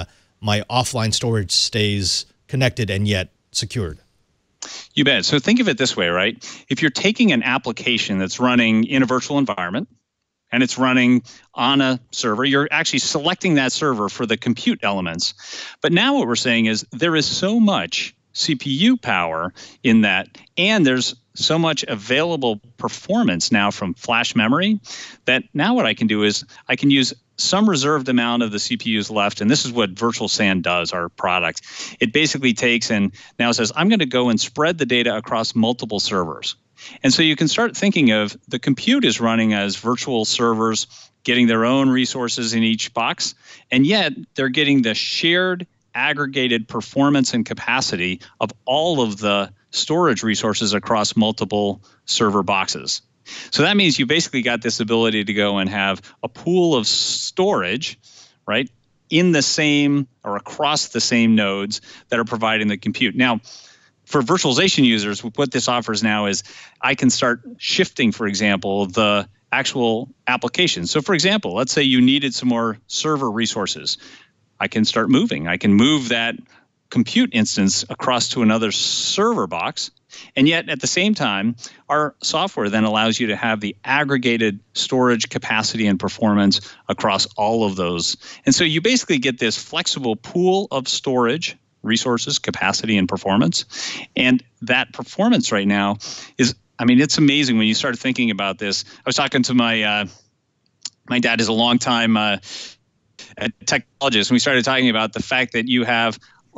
offline storage stays connected and yet secured? You bet. So think of it this way, right? If you're taking an application that's running in a virtual environment and it's running on a server, you're actually selecting that server for the compute elements. But now what we're saying is there is so much CPU power in that, and there's so much available performance now from flash memory, that now what I can do is I can use some reserved amount of the CPUs left, and this is what vSAN does, our product. It basically takes and now says, I'm going to go and spread the data across multiple servers. And so you can start thinking of the compute is running as virtual servers, getting their own resources in each box, and yet they're getting the shared aggregated performance and capacity of all of the storage resources across multiple server boxes. So that means you basically got this ability to go and have a pool of storage, right, in the same or across the same nodes that are providing the compute. Now, for virtualization users, what this offers now is I can start shifting, for example, the actual application. So for example, let's say you needed some more server resources. I can start moving. I can move that compute instance across to another server box. And yet at the same time, our software then allows you to have the aggregated storage capacity and performance across all of those. And so you basically get this flexible pool of storage, resources, capacity, and performance. And that performance right now is, I mean, it's amazing when you start thinking about this. I was talking to my dad is a longtime technologist, and we started talking about the fact that you have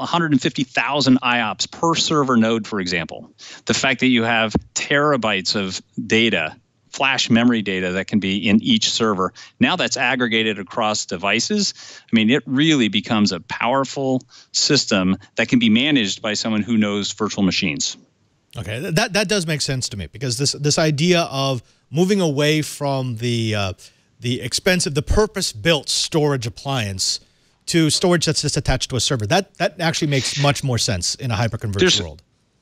150,000 IOPS per server node, for example. The fact that you have terabytes of data, flash memory data that can be in each server. Now that's aggregated across devices. I mean, it really becomes a powerful system that can be managed by someone who knows virtual machines. Okay, that does make sense to me, because this idea of moving away from the expensive, the purpose-built storage appliance to storage that's just attached to a server, that actually makes much more sense in a hyperconverged world.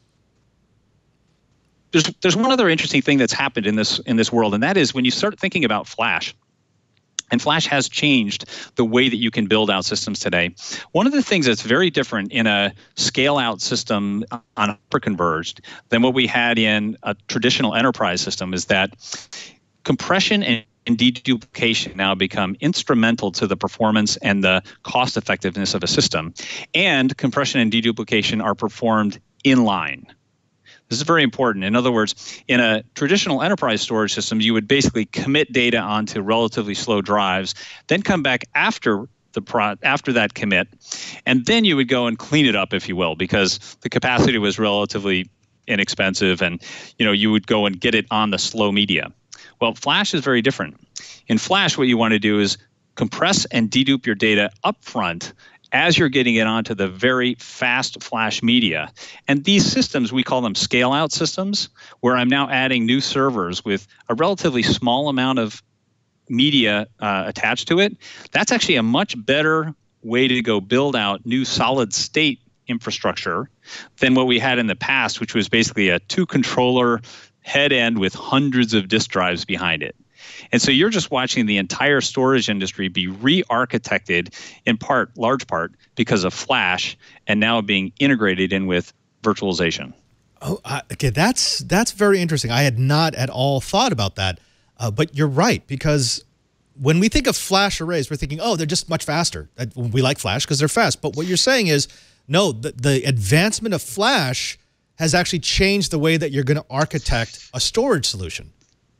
There's one other interesting thing that's happened in this world, and that is when you start thinking about flash. And flash has changed the way that you can build out systems today. One of the things that's very different in a scale-out system on hyperconverged than what we had in a traditional enterprise system is that compression and deduplication now become instrumental to the performance and the cost effectiveness of a system. And compression and deduplication are performed inline. This is very important. In other words, in a traditional enterprise storage system, you would basically commit data onto relatively slow drives, then come back after that commit, and then you would go and clean it up, if you will, because the capacity was relatively inexpensive, and you would go and get it on the slow media. Well, flash is very different. In flash, what you want to do is compress and dedupe your data upfront as you're getting it onto the very fast flash media. And these systems, we call them scale-out systems, where I'm now adding new servers with a relatively small amount of media attached to it. That's actually a much better way to go build out new solid-state infrastructure than what we had in the past, which was basically a two-controller head end with hundreds of disk drives behind it. And so you're just watching the entire storage industry be re-architected in large part because of flash, and now being integrated in with virtualization. Oh, okay, that's very interesting. I had not at all thought about that, but you're right, because when we think of flash arrays, we're thinking, oh, they're just much faster. We like flash because they're fast. But what you're saying is, no, the advancement of flash has actually changed the way that you're going to architect a storage solution.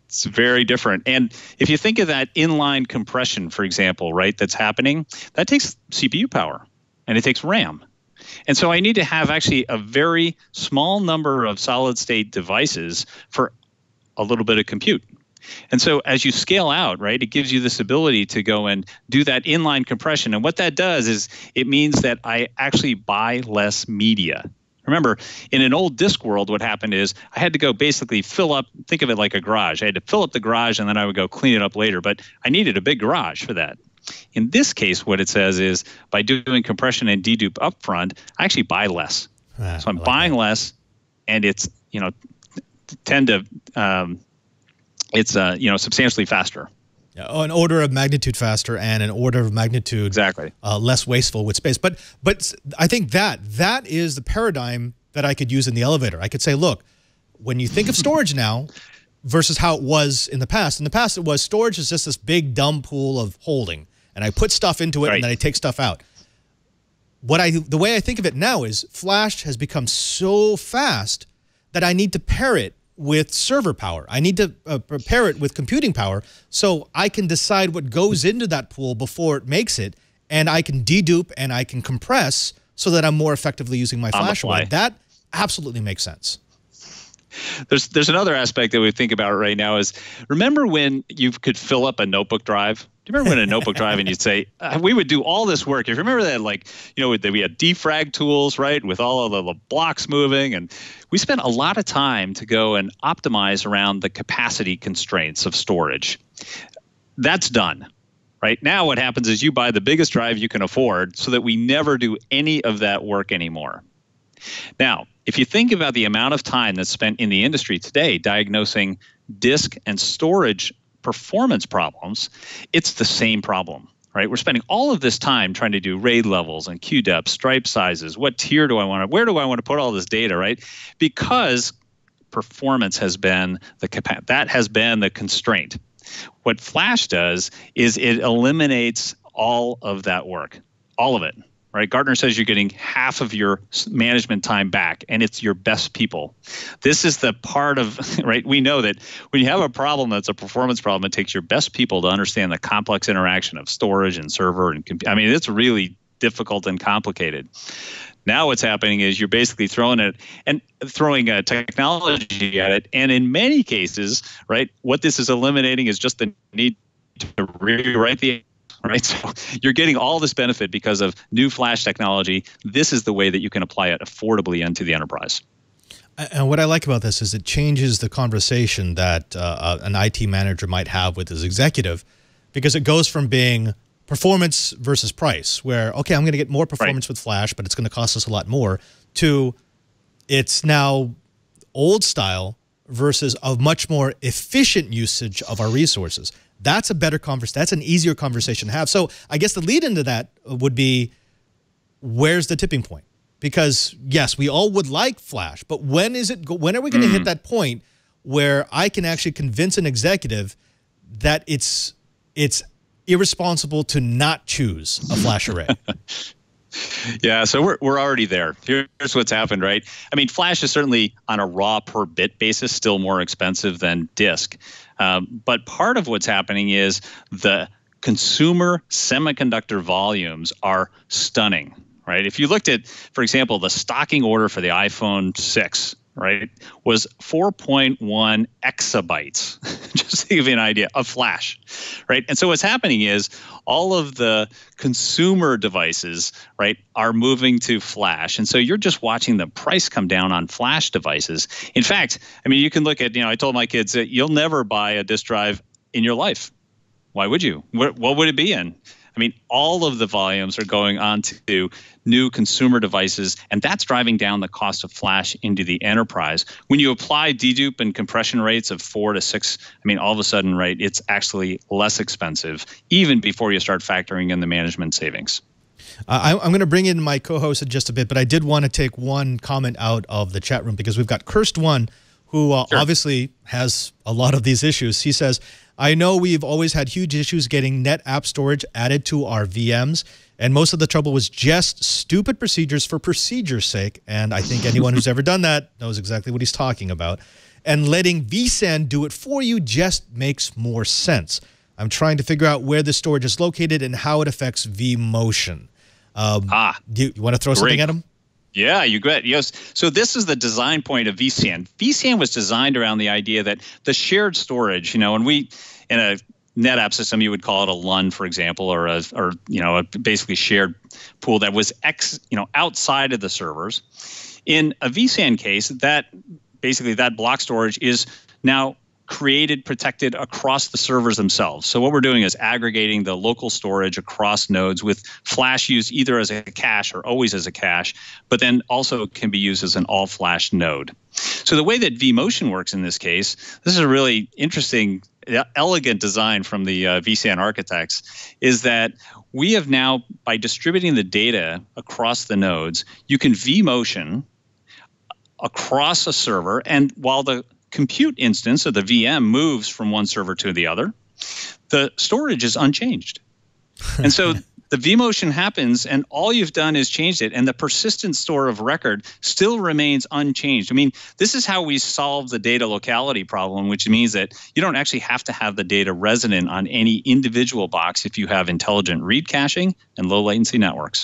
It's very different. And if you think of that inline compression, for example, right, that's happening, that takes CPU power and it takes RAM. And so I need to have actually a very small number of solid state devices for a little bit of compute. And so as you scale out, right, it gives you this ability to go and do that inline compression. And what that does is it means that I actually buy less media. Remember, in an old disk world, what happened is I had to go basically fill up, think of it like a garage. I had to fill up the garage and then I would go clean it up later. But I needed a big garage for that. In this case, what it says is by doing compression and dedupe upfront, I actually buy less. So I'm buying less, and it's, substantially faster. Yeah, an order of magnitude faster and an order of magnitude exactly less wasteful with space. But I think that is the paradigm that I could use in the elevator. I could say, look, when you think of storage now versus how it was in the past it was storage is just this big dumb pool of holding, and I put stuff into it and then I take stuff out. The way I think of it now is flash has become so fast that I need to pair it with server power. I need to pair it with computing power so I can decide what goes into that pool before it makes it, and I can dedupe and I can compress so that I'm more effectively using my flash array. That absolutely makes sense. There's another aspect that we think about right now is, remember when you could fill up a notebook drive? Do you remember when a notebook drive and you'd say, we would do all this work. If you remember that, we had defrag tools, right, with all of the blocks moving, and we spent a lot of time to go and optimize around the capacity constraints of storage. That's done. Right now, what happens is you buy the biggest drive you can afford so that we never do any of that work anymore. Now, if you think about the amount of time that's spent in the industry today diagnosing disk and storage performance problems, it's the same problem, right? We're spending all of this time trying to do RAID levels and queue depths, stripe sizes, what tier do I want to, where do I want to put all this data, right? Because performance has been the constraint. What flash does is it eliminates all of that work, all of it. Right, Gartner says you're getting half of your management time back, and it's your best people. This is the part of, right, we know that when you have a problem that's a performance problem, it takes your best people to understand the complex interaction of storage and server and compute. I mean, it's really difficult and complicated. Now what's happening is you're basically throwing technology at it, and in many cases, right, what this is eliminating is just the need to rewrite the right? So you're getting all this benefit because of new flash technology. This is the way that you can apply it affordably into the enterprise. And what I like about this is it changes the conversation that an IT manager might have with his executive, because it goes from being performance versus price, where, okay, I'm going to get more performance with flash, but it's going to cost us a lot more, to it's now old style versus a much more efficient usage of our resources. That's a better conversation. That's an easier conversation to have. So I guess the lead into that would be, where's the tipping point? Because yes, we all would like flash, but when are we going to hit that point where I can actually convince an executive that it's irresponsible to not choose a flash array? Yeah, so we're already there. Here's what's happened, right? I mean, flash is certainly on a raw per bit basis still more expensive than disk. But part of what's happening is the consumer semiconductor volumes are stunning, right? If you looked at, for example, the stocking order for the iPhone 6, right, was 4.1 exabytes, just to give you an idea, of flash, right? And so what's happening is all of the consumer devices, right, are moving to flash. And so you're just watching the price come down on flash devices. In fact, I mean, you can look at, I told my kids that you'll never buy a disk drive in your life. Why would you? What would it be in? I mean, all of the volumes are going on to new consumer devices, and that's driving down the cost of flash into the enterprise. When you apply dedupe and compression rates of 4 to 6, I mean, all of a sudden, right, it's actually less expensive, even before you start factoring in the management savings. I'm going to bring in my co-host in just a bit, but I did want to take one comment out of the chat room, because we've got Kirst1, who obviously has a lot of these issues. He says, I know we've always had huge issues getting net app storage added to our VMs, and most of the trouble was just stupid procedures for procedure's sake. And I think anyone who's ever done that knows exactly what he's talking about. and letting vSAN do it for you just makes more sense. I'm trying to figure out where the storage is located and how it affects vMotion. Do you want to throw something at them? Yeah, you bet. Yes. So this is the design point of vSAN. vSAN was designed around the idea that the shared storage, and in a NetApp system, you would call it a LUN, for example, or a basically shared pool that was outside of the servers. In a vSAN case, that block storage is now created, protected across the servers themselves. So what we're doing is aggregating the local storage across nodes with flash used either as a cache or always as a cache, but then also can be used as an all-flash node. So the way that vMotion works in this case, this is a really interesting, elegant design from the vSAN architects, is that we have now, by distributing the data across the nodes, you can vMotion across a server, and while the compute instance of the VM moves from one server to the other, the storage is unchanged. And so the vMotion happens, and all you've done is changed it, and the persistent store of record still remains unchanged. I mean, this is how we solve the data locality problem, which means that you don't actually have to have the data resident on any individual box if you have intelligent read caching and low latency networks.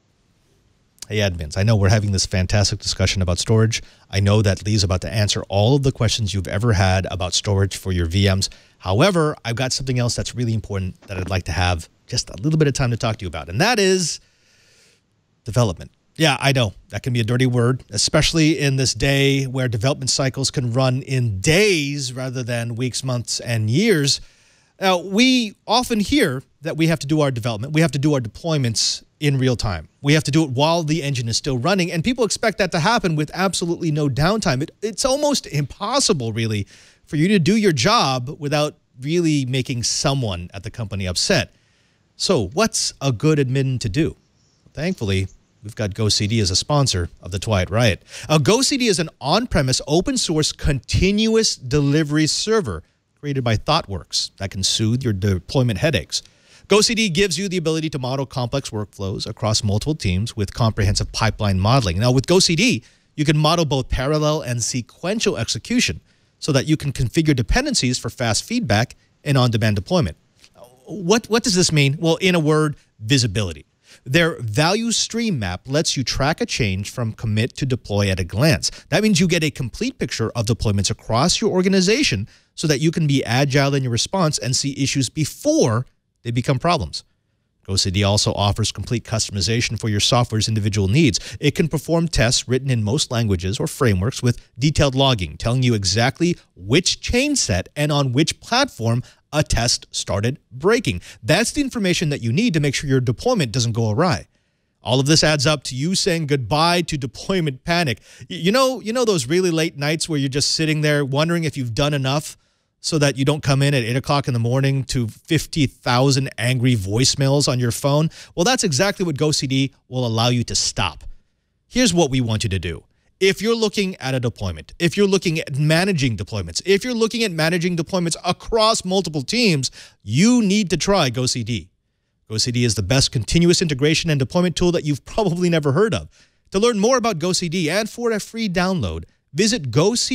Hey, admins, I know we're having this fantastic discussion about storage. I know that Lee's about to answer all of the questions you've ever had about storage for your VMs. However, I've got something else that's really important that I'd like to have just a little bit of time to talk to you about, and that is development. Yeah, I know that can be a dirty word, especially in this day where development cycles can run in days rather than weeks, months, and years. Now, we often hear that we have to do our development, we have to do our deployments in real time. We have to do it while the engine is still running, and people expect that to happen with absolutely no downtime. It's almost impossible, really, for you to do your job without really making someone at the company upset. So what's a good admin to do? Thankfully, we've got GoCD as a sponsor of the Twilight Riot. GoCD is an on-premise, open-source, continuous delivery server created by ThoughtWorks that can soothe your deployment headaches. GoCD gives you the ability to model complex workflows across multiple teams with comprehensive pipeline modeling. Now, with GoCD, you can model both parallel and sequential execution so that you can configure dependencies for fast feedback and on-demand deployment. What does this mean? Well, in a word, visibility. Their value stream map lets you track a change from commit to deploy at a glance. That means you get a complete picture of deployments across your organization so that you can be agile in your response and see issues before they become problems. GoCD also offers complete customization for your software's individual needs. It can perform tests written in most languages or frameworks with detailed logging, telling you exactly which chain set and on which platform a test started breaking. That's the information that you need to make sure your deployment doesn't go awry. All of this adds up to you saying goodbye to deployment panic. You know those really late nights where you're just sitting there wondering if you've done enough so that you don't come in at 8 o'clock in the morning to 50,000 angry voicemails on your phone? Well, that's exactly what GoCD will allow you to stop. Here's what we want you to do. If you're looking at a deployment, if you're looking at managing deployments, if you're looking at managing deployments across multiple teams, you need to try GoCD. GoCD is the best continuous integration and deployment tool that you've probably never heard of. To learn more about GoCD and for a free download, visit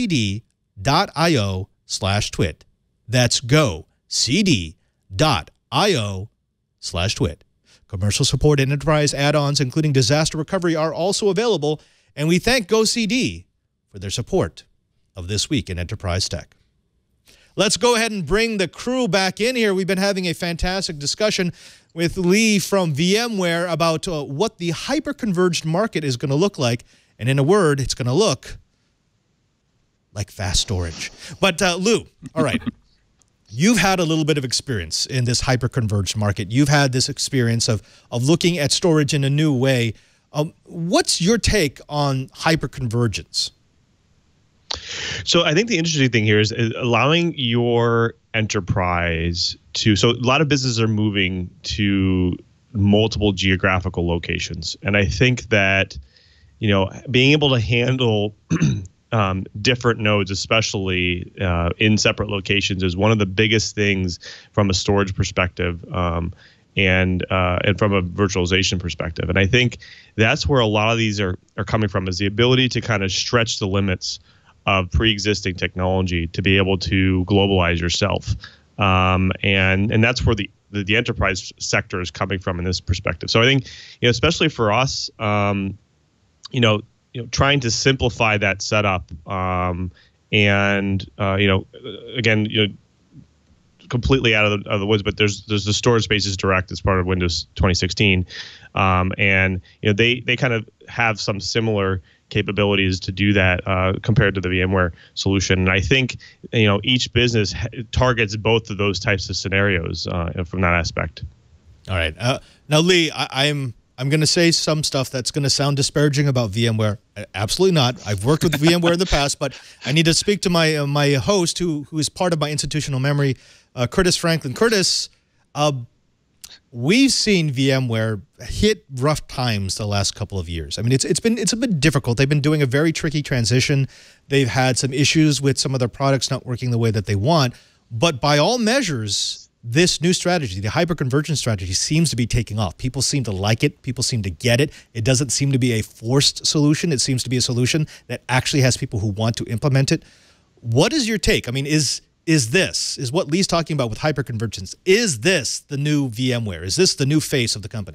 gocd.io/twit. That's gocd.io/twit. Commercial support and enterprise add-ons, including disaster recovery, are also available, and we thank GoCD for their support of This Week in Enterprise Tech. Let's go ahead and bring the crew back in here. We've been having a fantastic discussion with Lee from VMware about what the hyperconverged market is going to look like, and in a word, it's going to look like fast storage. But Lou, all right, you've had a little bit of experience in this hyperconverged market. You've had this experience of looking at storage in a new way. What's your take on hyperconvergence? So I think the interesting thing here is allowing your enterprise to, so a lot of businesses are moving to multiple geographical locations. And I think that, being able to handle different nodes, especially in separate locations, is one of the biggest things from a storage perspective and from a virtualization perspective. And I think that's where a lot of these are coming from, is the ability to kind of stretch the limits of pre-existing technology to be able to globalize yourself. And that's where the enterprise sector is coming from in this perspective. So I think, especially for us, trying to simplify that setup, again, completely out of the woods, but there's the storage spaces direct as part of Windows 2016, and they kind of have some similar capabilities to do that compared to the VMware solution. And I think each business targets both of those types of scenarios from that aspect. All right, now Lee, I'm going to say some stuff that's going to sound disparaging about VMware. Absolutely not. I've worked with VMware in the past, but I need to speak to my host who is part of my institutional memory, Curtis Franklin. Curtis, we've seen VMware hit rough times the last couple of years. I mean, it's a bit difficult. They've been doing a very tricky transition. They've had some issues with some of their products not working the way that they want. But by all measures, this new strategy, the hyperconvergent strategy, seems to be taking off. People seem to like it. People seem to get it. It doesn't seem to be a forced solution. It seems to be a solution that actually has people who want to implement it. What is your take? I mean, is what Lee's talking about with hyperconvergence, is this the new VMware? Is this the new face of the company?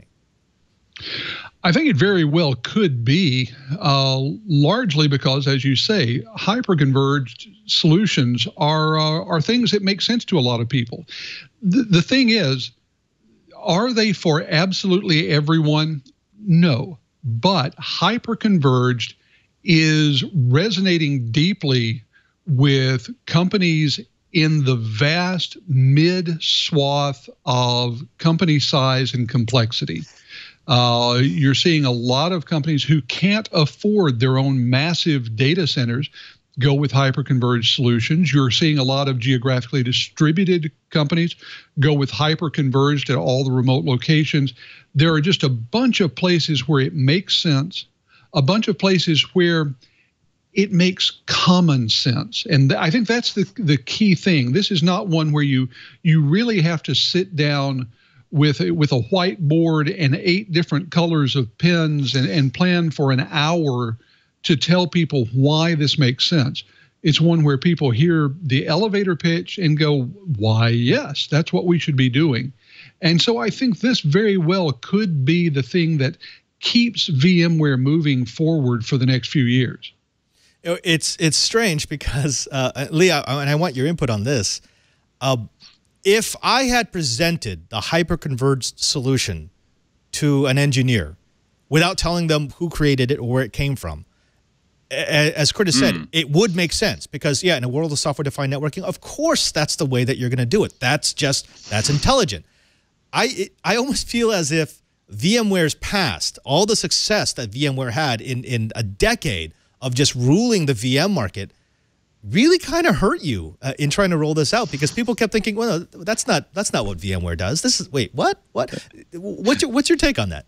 I think it very well could be, largely because, as you say, hyperconverged solutions are things that make sense to a lot of people. The thing is, are they for absolutely everyone? No. But hyperconverged is resonating deeply with companies in the vast mid-swath of company size and complexity. You're seeing a lot of companies who can't afford their own massive data centers go with hyperconverged solutions. You're seeing a lot of geographically distributed companies go with hyperconverged at all the remote locations. There are just a bunch of places where it makes sense, a bunch of places where it makes common sense. And I think that's the key thing. This is not one where you really have to sit down with a whiteboard and 8 different colors of pens and plan for an hour to tell people why this makes sense. It's one where people hear the elevator pitch and go, why, yes, that's what we should be doing. And so I think this very well could be the thing that keeps VMware moving forward for the next few years. It's strange because, Lee, and I want your input on this. If I had presented the hyperconverged solution to an engineer without telling them who created it or where it came from, as Curtis said, it would make sense because, yeah, in a world of software-defined networking, of course that's the way that you're going to do it. That's intelligent. I almost feel as if VMware's past, all the success that VMware had in a decade of just ruling the VM market, really kind of hurt you in trying to roll this out because people kept thinking, well, that's not what VMware does. This is what? What's your take on that?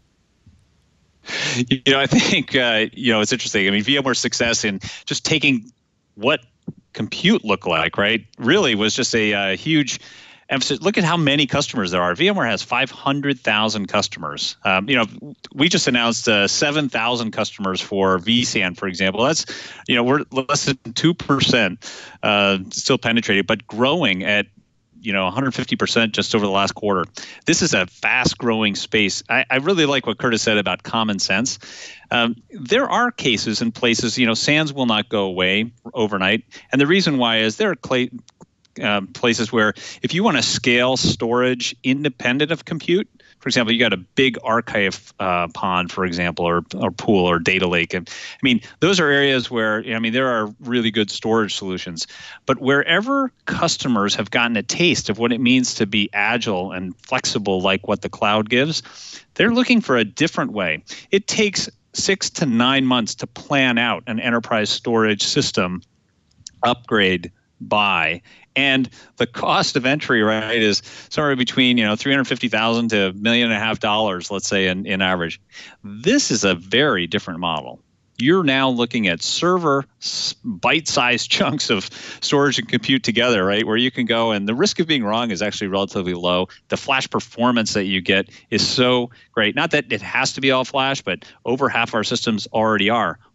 I think it's interesting. I mean, VMware's success in just taking what compute looked like, right, really was just a huge emphasis. Look at how many customers there are. VMware has 500,000 customers. We just announced 7,000 customers for vSAN, for example. That's, we're less than 2% still penetrated, but growing at 150% just over the last quarter. This is a fast-growing space. I really like what Curtis said about common sense. There are cases and places, SANs will not go away overnight, and the reason why is there are places where if you want to scale storage independent of compute, for example, you got a big archive pond, for example, or pool or data lake. And I mean, those are areas where, there are really good storage solutions. But wherever customers have gotten a taste of what it means to be agile and flexible like what the cloud gives, they're looking for a different way. It takes 6 to 9 months to plan out an enterprise storage system, upgrade, buy, and the cost of entry, right, is somewhere between $350,000 to $1.5 million, let's say, in average. This is a very different model. You're now looking at server bite-sized chunks of storage and compute together, right, where you can go, and the risk of being wrong is actually relatively low. The flash performance that you get is so great. Not that it has to be all flash, but over half our systems already are.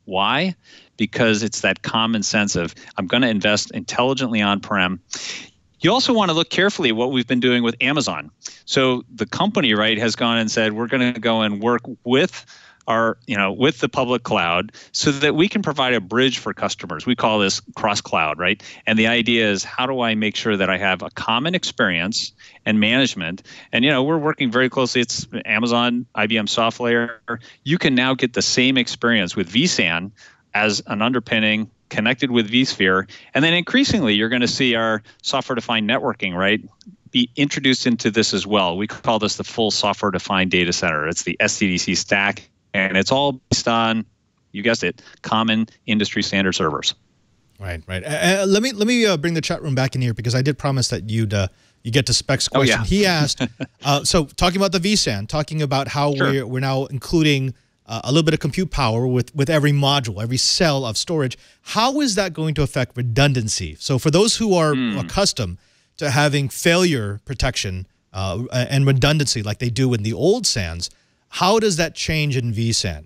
Why? Because it's that common sense of I'm going to invest intelligently on-prem. You also want to look carefully at what we've been doing with Amazon. So the company, right, has gone and said we're going to go and work with with the public cloud so that we can provide a bridge for customers. We call this cross-cloud, right? And the idea is, how do I make sure that I have a common experience and management? And, we're working very closely. It's Amazon, IBM software. You can now get the same experience with vSAN as an underpinning connected with vSphere. And then increasingly, you're going to see our software-defined networking, right, be introduced into this as well. We call this the full software-defined data center. It's the SDDC stack. And it's all based on, you guessed it, common industry standard servers. Right. Let me bring the chat room back in here, because I did promise that you get to Spec's question. Oh, yeah. He asked, so talking about the vSAN, talking about how we're now including a little bit of compute power with every module, every cell of storage. How is that going to affect redundancy? So for those who are accustomed to having failure protection and redundancy like they do in the old SANs, how does that change in vSAN?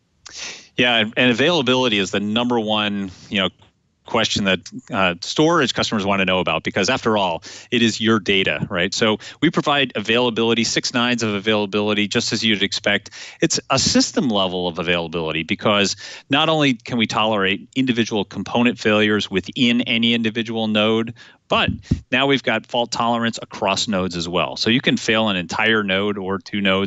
Yeah, and availability is the number one, question that storage customers want to know about, because after all, it is your data, right? So we provide availability, 6 nines of availability, just as you'd expect. It's a system level of availability, because not only can we tolerate individual component failures within any individual node, but now we've got fault tolerance across nodes as well. So you can fail an entire node or 2 nodes.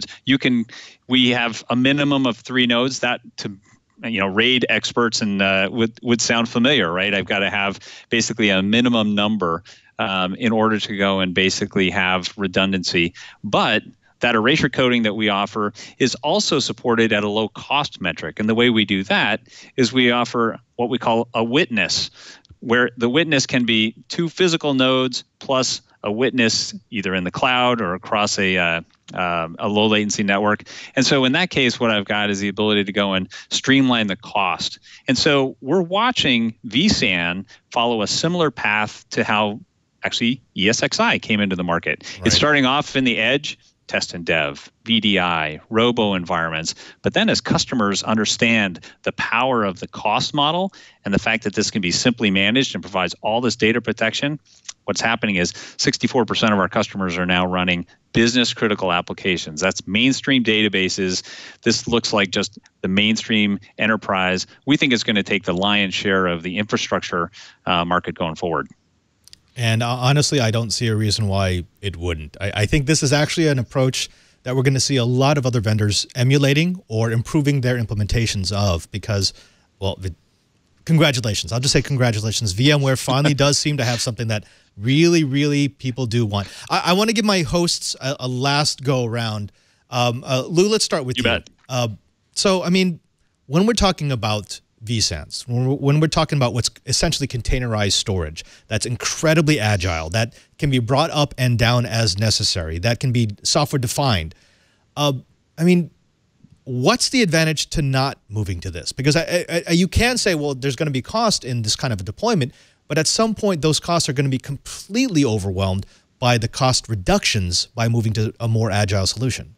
We have a minimum of 3 nodes. That to RAID experts and would sound familiar, right? I've got to have basically a minimum number in order to go and basically have redundancy. But that erasure coding that we offer is also supported at a low cost metric. And the way we do that is we offer what we call a witness, where the witness can be 2 physical nodes plus a witness either in the cloud or across a low latency network. And so in that case, what I've got is the ability to go and streamline the cost. And so we're watching vSAN follow a similar path to how actually ESXi came into the market. Right. It's starting off in the edge, test and dev, VDI, robo environments. But then as customers understand the power of the cost model and the fact that this can be simply managed and provides all this data protection, what's happening is 64% of our customers are now running business critical applications. That's mainstream databases. This looks like just the mainstream enterprise. We think it's going to take the lion's share of the infrastructure market going forward. And honestly, I don't see a reason why it wouldn't. I think this is actually an approach that we're going to see a lot of other vendors emulating or improving their implementations of, because, well, congratulations. I'll just say congratulations. VMware finally does seem to have something that really, really people do want. I want to give my hosts a last go around. Lou, let's start with you. You bet. So, I mean, when we're talking about vSANs, when we're talking about what's essentially containerized storage, that's incredibly agile, that can be brought up and down as necessary, that can be software defined. I mean, what's the advantage to not moving to this? Because you can say, well, there's going to be cost in this kind of a deployment, but at some point those costs are going to be completely overwhelmed by the cost reductions by moving to a more agile solution.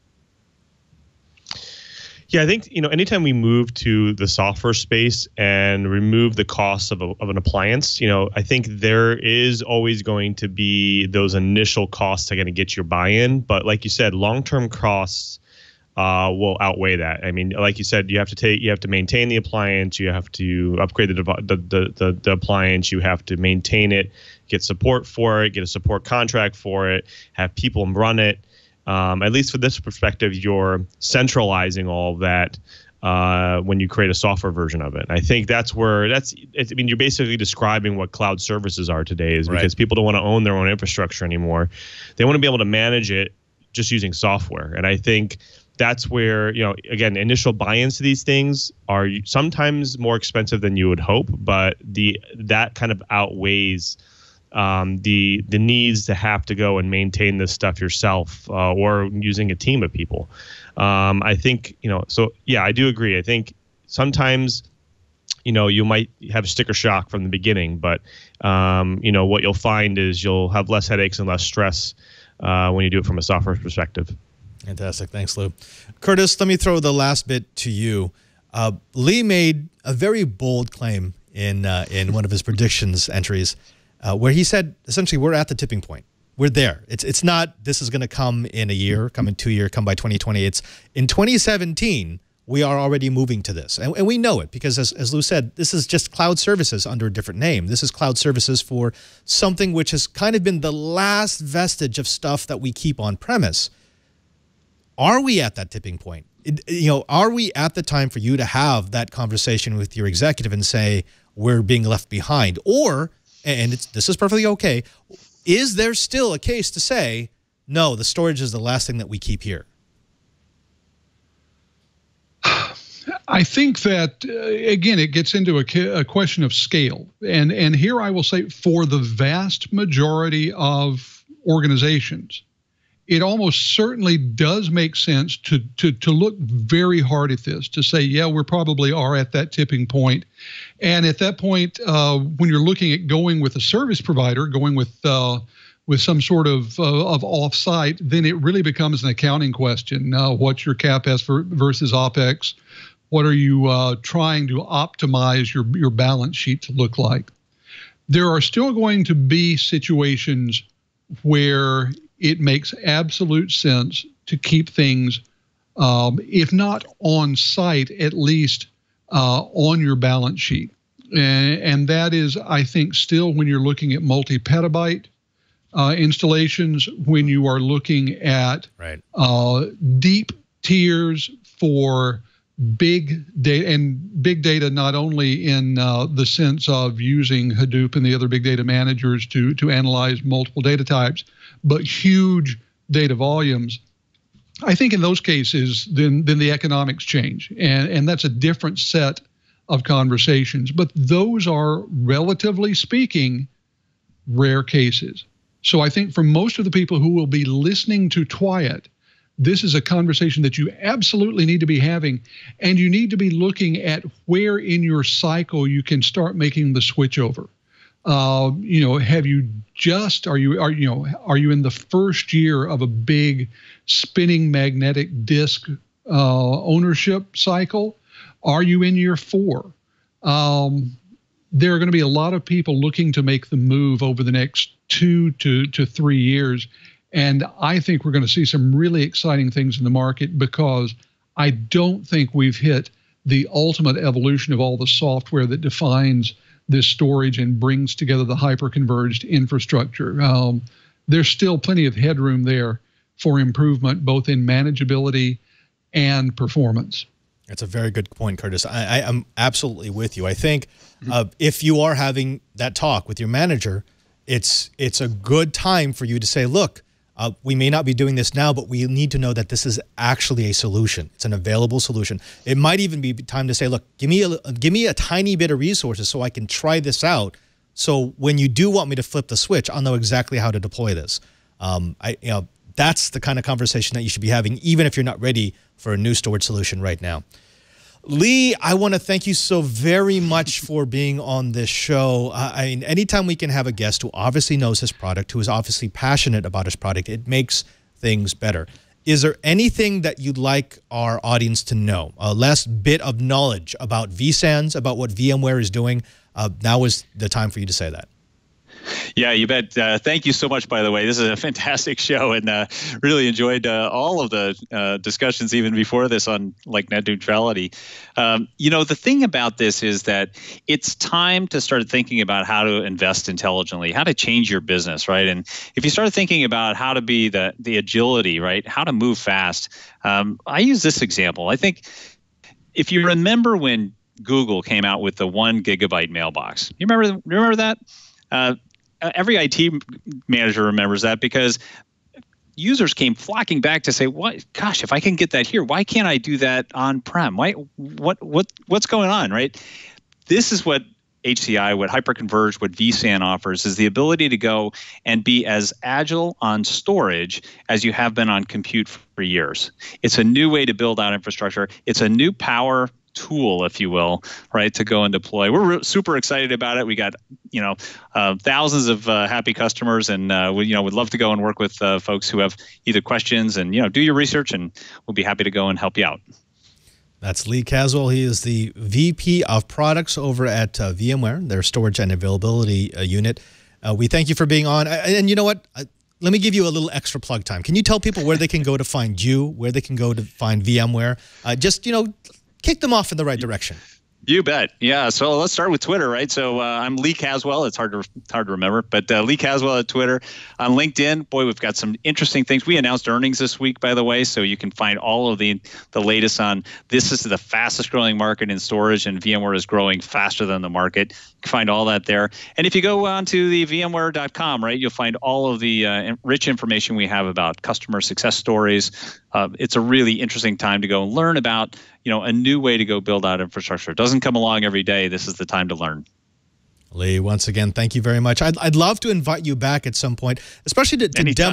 Yeah, I think, anytime we move to the software space and remove the cost of an appliance, I think there is always going to be those initial costs that are going to get your buy-in. But like you said, long-term costs will outweigh that. I mean, like you said, you have to maintain the appliance, you have to upgrade the appliance, you have to maintain it, get support for it, get a support contract for it, have people run it. At least for this perspective, you're centralizing all of that when you create a software version of it. I think that's where you're basically describing what cloud services are today, is because people don't want to own their own infrastructure anymore. They want to be able to manage it just using software. And I think that's where, again, initial buy-ins to these things are sometimes more expensive than you would hope, but that kind of outweighs the needs to have to go and maintain this stuff yourself or using a team of people. I think, so yeah, I do agree. I think sometimes, you might have sticker shock from the beginning, but, what you'll find is you'll have less headaches and less stress when you do it from a software perspective. Fantastic. Thanks, Lou. Curtis, let me throw the last bit to you. Lee made a very bold claim in one of his predictions entries, where he said essentially we're at the tipping point. We're there. It's not this is going to come in a year, come in 2 years, come by 2020. It's in 2017. We are already moving to this, and we know it because, as Lou said, this is just cloud services under a different name. This is cloud services for something which has kind of been the last vestige of stuff that we keep on premise. Are we at that tipping point? Are we at the time for you to have that conversation with your executive and say we're being left behind? Or, and this is perfectly okay, is there still a case to say, no, the storage is the last thing that we keep here? I think that, again, it gets into a question of scale. And here I will say for the vast majority of organizations, it almost certainly does make sense to look very hard at this, to say, yeah, we probably are at that tipping point. And at that point, when you're looking at going with a service provider, going with some sort of offsite, then it really becomes an accounting question. What's your CapEx versus OpEx? What are you trying to optimize your balance sheet to look like? There are still going to be situations where it makes absolute sense to keep things, if not on site, at least on your balance sheet. And that is, I think, still when you're looking at multi-petabyte installations, when you are looking at deep tiers for big data, and big data not only in the sense of using Hadoop and the other big data managers to analyze multiple data types, but huge data volumes. I think in those cases, then the economics change, and that's a different set of conversations. But those are, relatively speaking, rare cases. So I think for most of the people who will be listening to Twyat, this is a conversation that you absolutely need to be having, and you need to be looking at where in your cycle you can start making the switch over. Have you just, are you in the first year of a big spinning magnetic disk ownership cycle? Are you in year 4? There are going to be a lot of people looking to make the move over the next 2 to 3 years. And I think we're going to see some really exciting things in the market, because I don't think we've hit the ultimate evolution of all the software that defines this storage and brings together the hyperconverged infrastructure. There's still plenty of headroom there for improvement, both in manageability and performance. That's a very good point, Curtis. I am absolutely with you. I think if you are having that talk with your manager, it's a good time for you to say, look, we may not be doing this now, but we need to know that this is actually a solution. It's an available solution. It might even be time to say, look, give me a tiny bit of resources so I can try this out. So when you do want me to flip the switch, I'll know exactly how to deploy this. That's the kind of conversation that you should be having, even if you're not ready for a new storage solution right now. Lee, I want to thank you so very much for being on this show. Anytime we can have a guest who obviously knows his product, who is obviously passionate about his product, it makes things better. Is there anything that you'd like our audience to know? A last bit of knowledge about vSANs, about what VMware is doing? Now is the time for you to say that. Yeah, you bet. Thank you so much, by the way. This is a fantastic show, and really enjoyed all of the discussions even before this on net neutrality. The thing about this is that it's time to start thinking about how to invest intelligently, how to change your business, right? And if you start thinking about how to be the agility, right, how to move fast, I use this example. I think if you remember when Google came out with the 1 gigabyte mailbox, you remember that? Every IT manager remembers that, because users came flocking back to say, "What? Gosh, if I can get that here, why can't I do that on-prem? What's going on?" Right? This is what HCI, what hyperconverged, what vSAN offers, is the ability to go and be as agile on storage as you have been on compute for years. It's a new way to build out infrastructure. It's a new power tool, if you will, right, to go and deploy. We're super excited about it. We got, thousands of happy customers, and we'd love to go and work with folks who have either questions, and do your research, and we'll be happy to go and help you out. That's Lee Caswell. He is the VP of Products over at VMware, their storage and availability unit. We thank you for being on. And you know what? Let me give you a little extra plug time. Can you tell people where they can go to find you, where they can go to find VMware? Just, kick them off in the right direction. You bet. Yeah. So let's start with Twitter, right? So I'm Lee Caswell. It's hard to remember, but Lee Caswell at Twitter. On LinkedIn, boy, we've got some interesting things. We announced earnings this week, by the way, so you can find all of the latest on this is the fastest growing market in storage, and VMware is growing faster than the market. You can find all that there. And if you go on to the VMware.com, right, you'll find all of the rich information we have about customer success stories. It's a really interesting time to go and learn about a new way to go build out infrastructure. It doesn't come along every day. This is the time to learn. Lee, once again, thank you very much. I'd love to invite you back at some point, especially to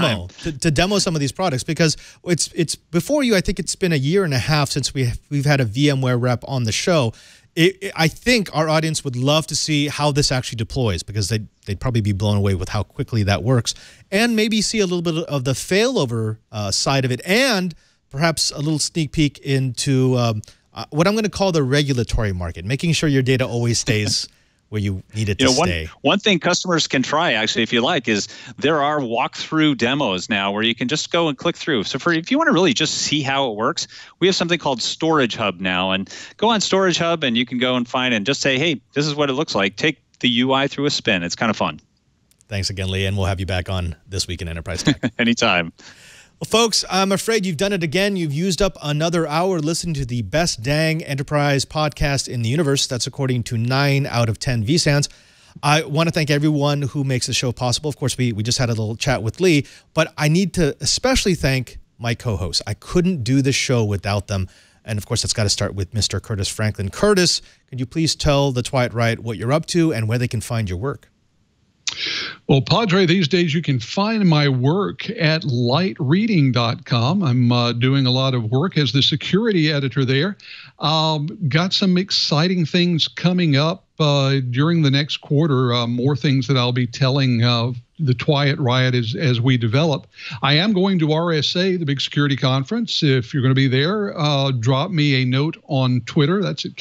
demo some of these products, because it's before you. I think it's been a year and a half since we've had a VMware rep on the show. I think our audience would love to see how this actually deploys, because they'd probably be blown away with how quickly that works, and maybe see a little bit of the failover side of it, and perhaps a little sneak peek into what I'm going to call the regulatory market, making sure your data always stays where you need it to stay. One thing customers can try, actually, if you like, is there are walkthrough demos now where you can just go and click through. So if you want to really just see how it works, we have something called Storage Hub now. And go on Storage Hub and you can go and find and just say, hey, this is what it looks like. Take the UI through a spin. It's kind of fun. Thanks again, Lee, and we'll have you back on This Week in Enterprise Tech. Anytime. Well, folks, I'm afraid you've done it again. You've used up another hour listening to the best dang enterprise podcast in the universe. That's according to 9 out of 10 vSANs. I want to thank everyone who makes the show possible. Of course, we just had a little chat with Lee, but I need to especially thank my co-hosts. I couldn't do this show without them. And of course, it's got to start with Mr. Curtis Franklin. Curtis, could you please tell the Twilight Riot what you're up to and where they can find your work? Well, Padre, these days you can find my work at lightreading.com. I'm doing a lot of work as the security editor there. Got some exciting things coming up during the next quarter, more things that I'll be telling the Twilight Riot as we develop. I am going to RSA, the big security conference. If you're going to be there, drop me a note on Twitter. That's at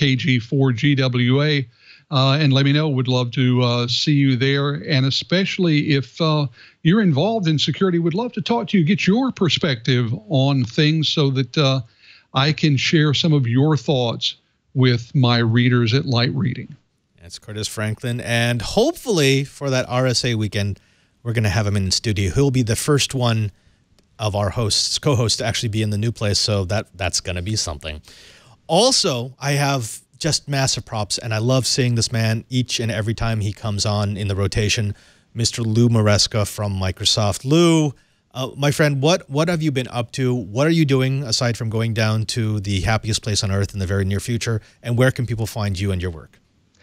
KG4GWA. And let me know. Would love to see you there. And especially if you're involved in security, would love to talk to you, get your perspective on things so that I can share some of your thoughts with my readers at Light Reading. That's Curtis Franklin. And hopefully for that RSA weekend, we're going to have him in the studio. He'll be the first one of our co-hosts to actually be in the new place. So that's going to be something. Also, I have just massive props, and I love seeing this man each and every time he comes on in the rotation, Mr. Lou Maresca from Microsoft. Lou, my friend, what have you been up to? What are you doing aside from going down to the happiest place on earth in the very near future? And where can people find you and your work?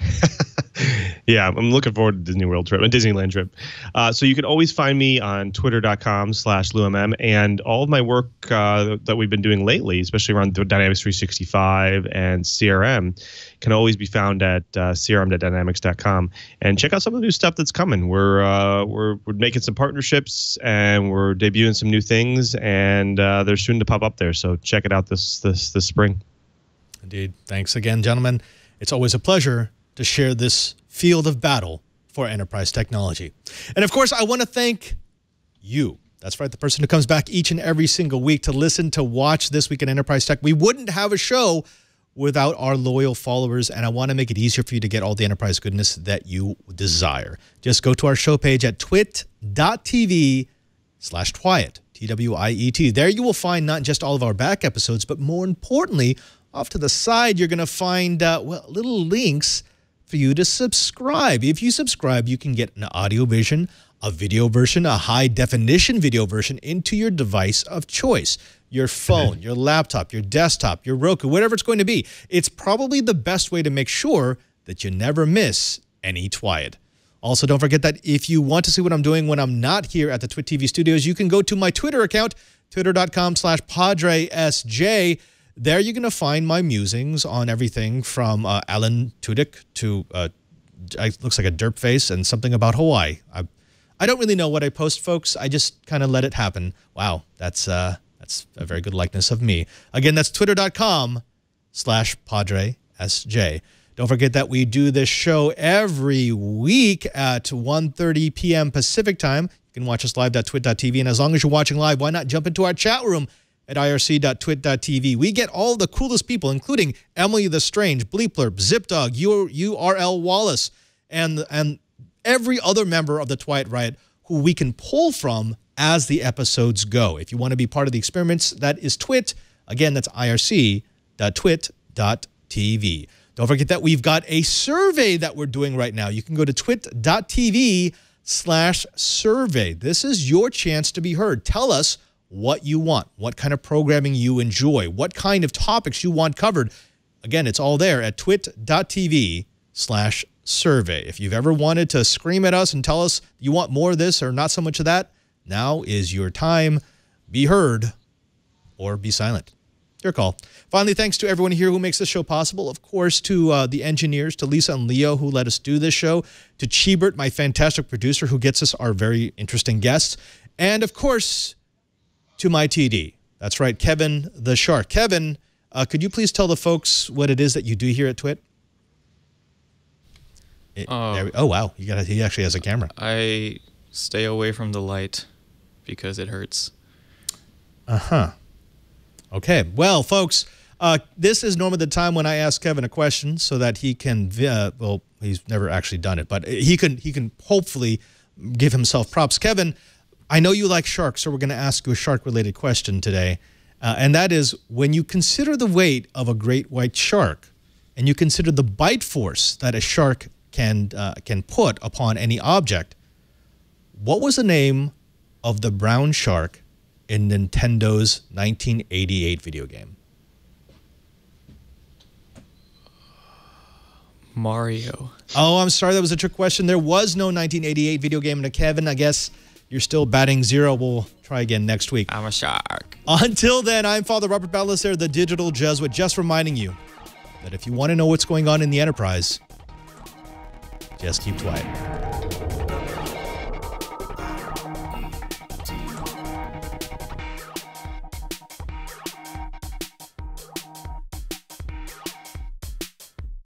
Yeah, I'm looking forward to Disneyland trip. So you can always find me on twitter.com/LouMM, and all of my work that we've been doing lately, especially around Dynamics 365 and CRM, can always be found at crm.dynamics.com. And check out some of the new stuff that's coming. We're making some partnerships, and we're debuting some new things, and they're soon to pop up there. So check it out this spring. Indeed. Thanks again, gentlemen. It's always a pleasure to share this field of battle for enterprise technology. And of course, I want to thank you. That's right, the person who comes back each and every single week to listen, to watch This Week in Enterprise Tech. We wouldn't have a show without our loyal followers, and I want to make it easier for you to get all the enterprise goodness that you desire. Just go to our show page at twit.tv/Twiet, TWIET. There you will find not just all of our back episodes, but more importantly, off to the side, you're going to find little links for you to subscribe. If you subscribe, you can get an audio version, a video version, a high-definition video version into your device of choice. Your phone, your laptop, your desktop, your Roku, whatever it's going to be. It's probably the best way to make sure that you never miss any Twiet. Also, don't forget that if you want to see what I'm doing when I'm not here at the Twit TV studios, you can go to my Twitter account, twitter.com/PadreSJ. There you're going to find my musings on everything from Alan Tudyk to looks like a derp face and something about Hawaii. I don't really know what I post, folks. I just kind of let it happen. Wow, that's a very good likeness of me. Again, that's twitter.com/PadreSJ. twit.tv/PadreSJ. Don't forget that we do this show every week at 1:30 p.m. Pacific time. You can watch us live at twit.tv. And as long as you're watching live, why not jump into our chat room at irc.twit.tv. We get all the coolest people, including Emily the Strange, Bleeplerp, ZipDog, URL Wallace, and every other member of the Twilight Riot who we can pull from as the episodes go. If you want to be part of the experiments, that is Twit. Again, that's irc.twit.tv. Don't forget that we've got a survey that we're doing right now. You can go to twit.tv/survey. This is your chance to be heard. Tell us what you want, what kind of programming you enjoy, what kind of topics you want covered. Again, it's all there at twit.tv/survey. If you've ever wanted to scream at us and tell us you want more of this or not so much of that, now is your time. Be heard or be silent. Your call. Finally, thanks to everyone here who makes this show possible. Of course, to the engineers, to Lisa and Leo who let us do this show, to Chibert, my fantastic producer who gets us our very interesting guests, and of course, to my TD. That's right, Kevin the Shark. Kevin, could you please tell the folks what it is that you do here at Twit? Oh, wow. He actually has a camera. I stay away from the light because it hurts. Uh-huh. Okay. Well, folks, this is normally the time when I ask Kevin a question so that he can, well, he's never actually done it, but he can hopefully give himself props. Kevin, I know you like sharks, so we're going to ask you a shark-related question today, and that is, when you consider the weight of a great white shark and you consider the bite force that a shark can put upon any object, what was the name of the brown shark in Nintendo's 1988 video game? Mario. Oh, I'm sorry. That was a trick question. There was no 1988 video game. And Kevin, I guess you're still batting zero. We'll try again next week. I'm a shark. Until then, I'm Father Robert Ballasare, the Digital Jesuit, just reminding you that if you want to know what's going on in the Enterprise, just keep quiet.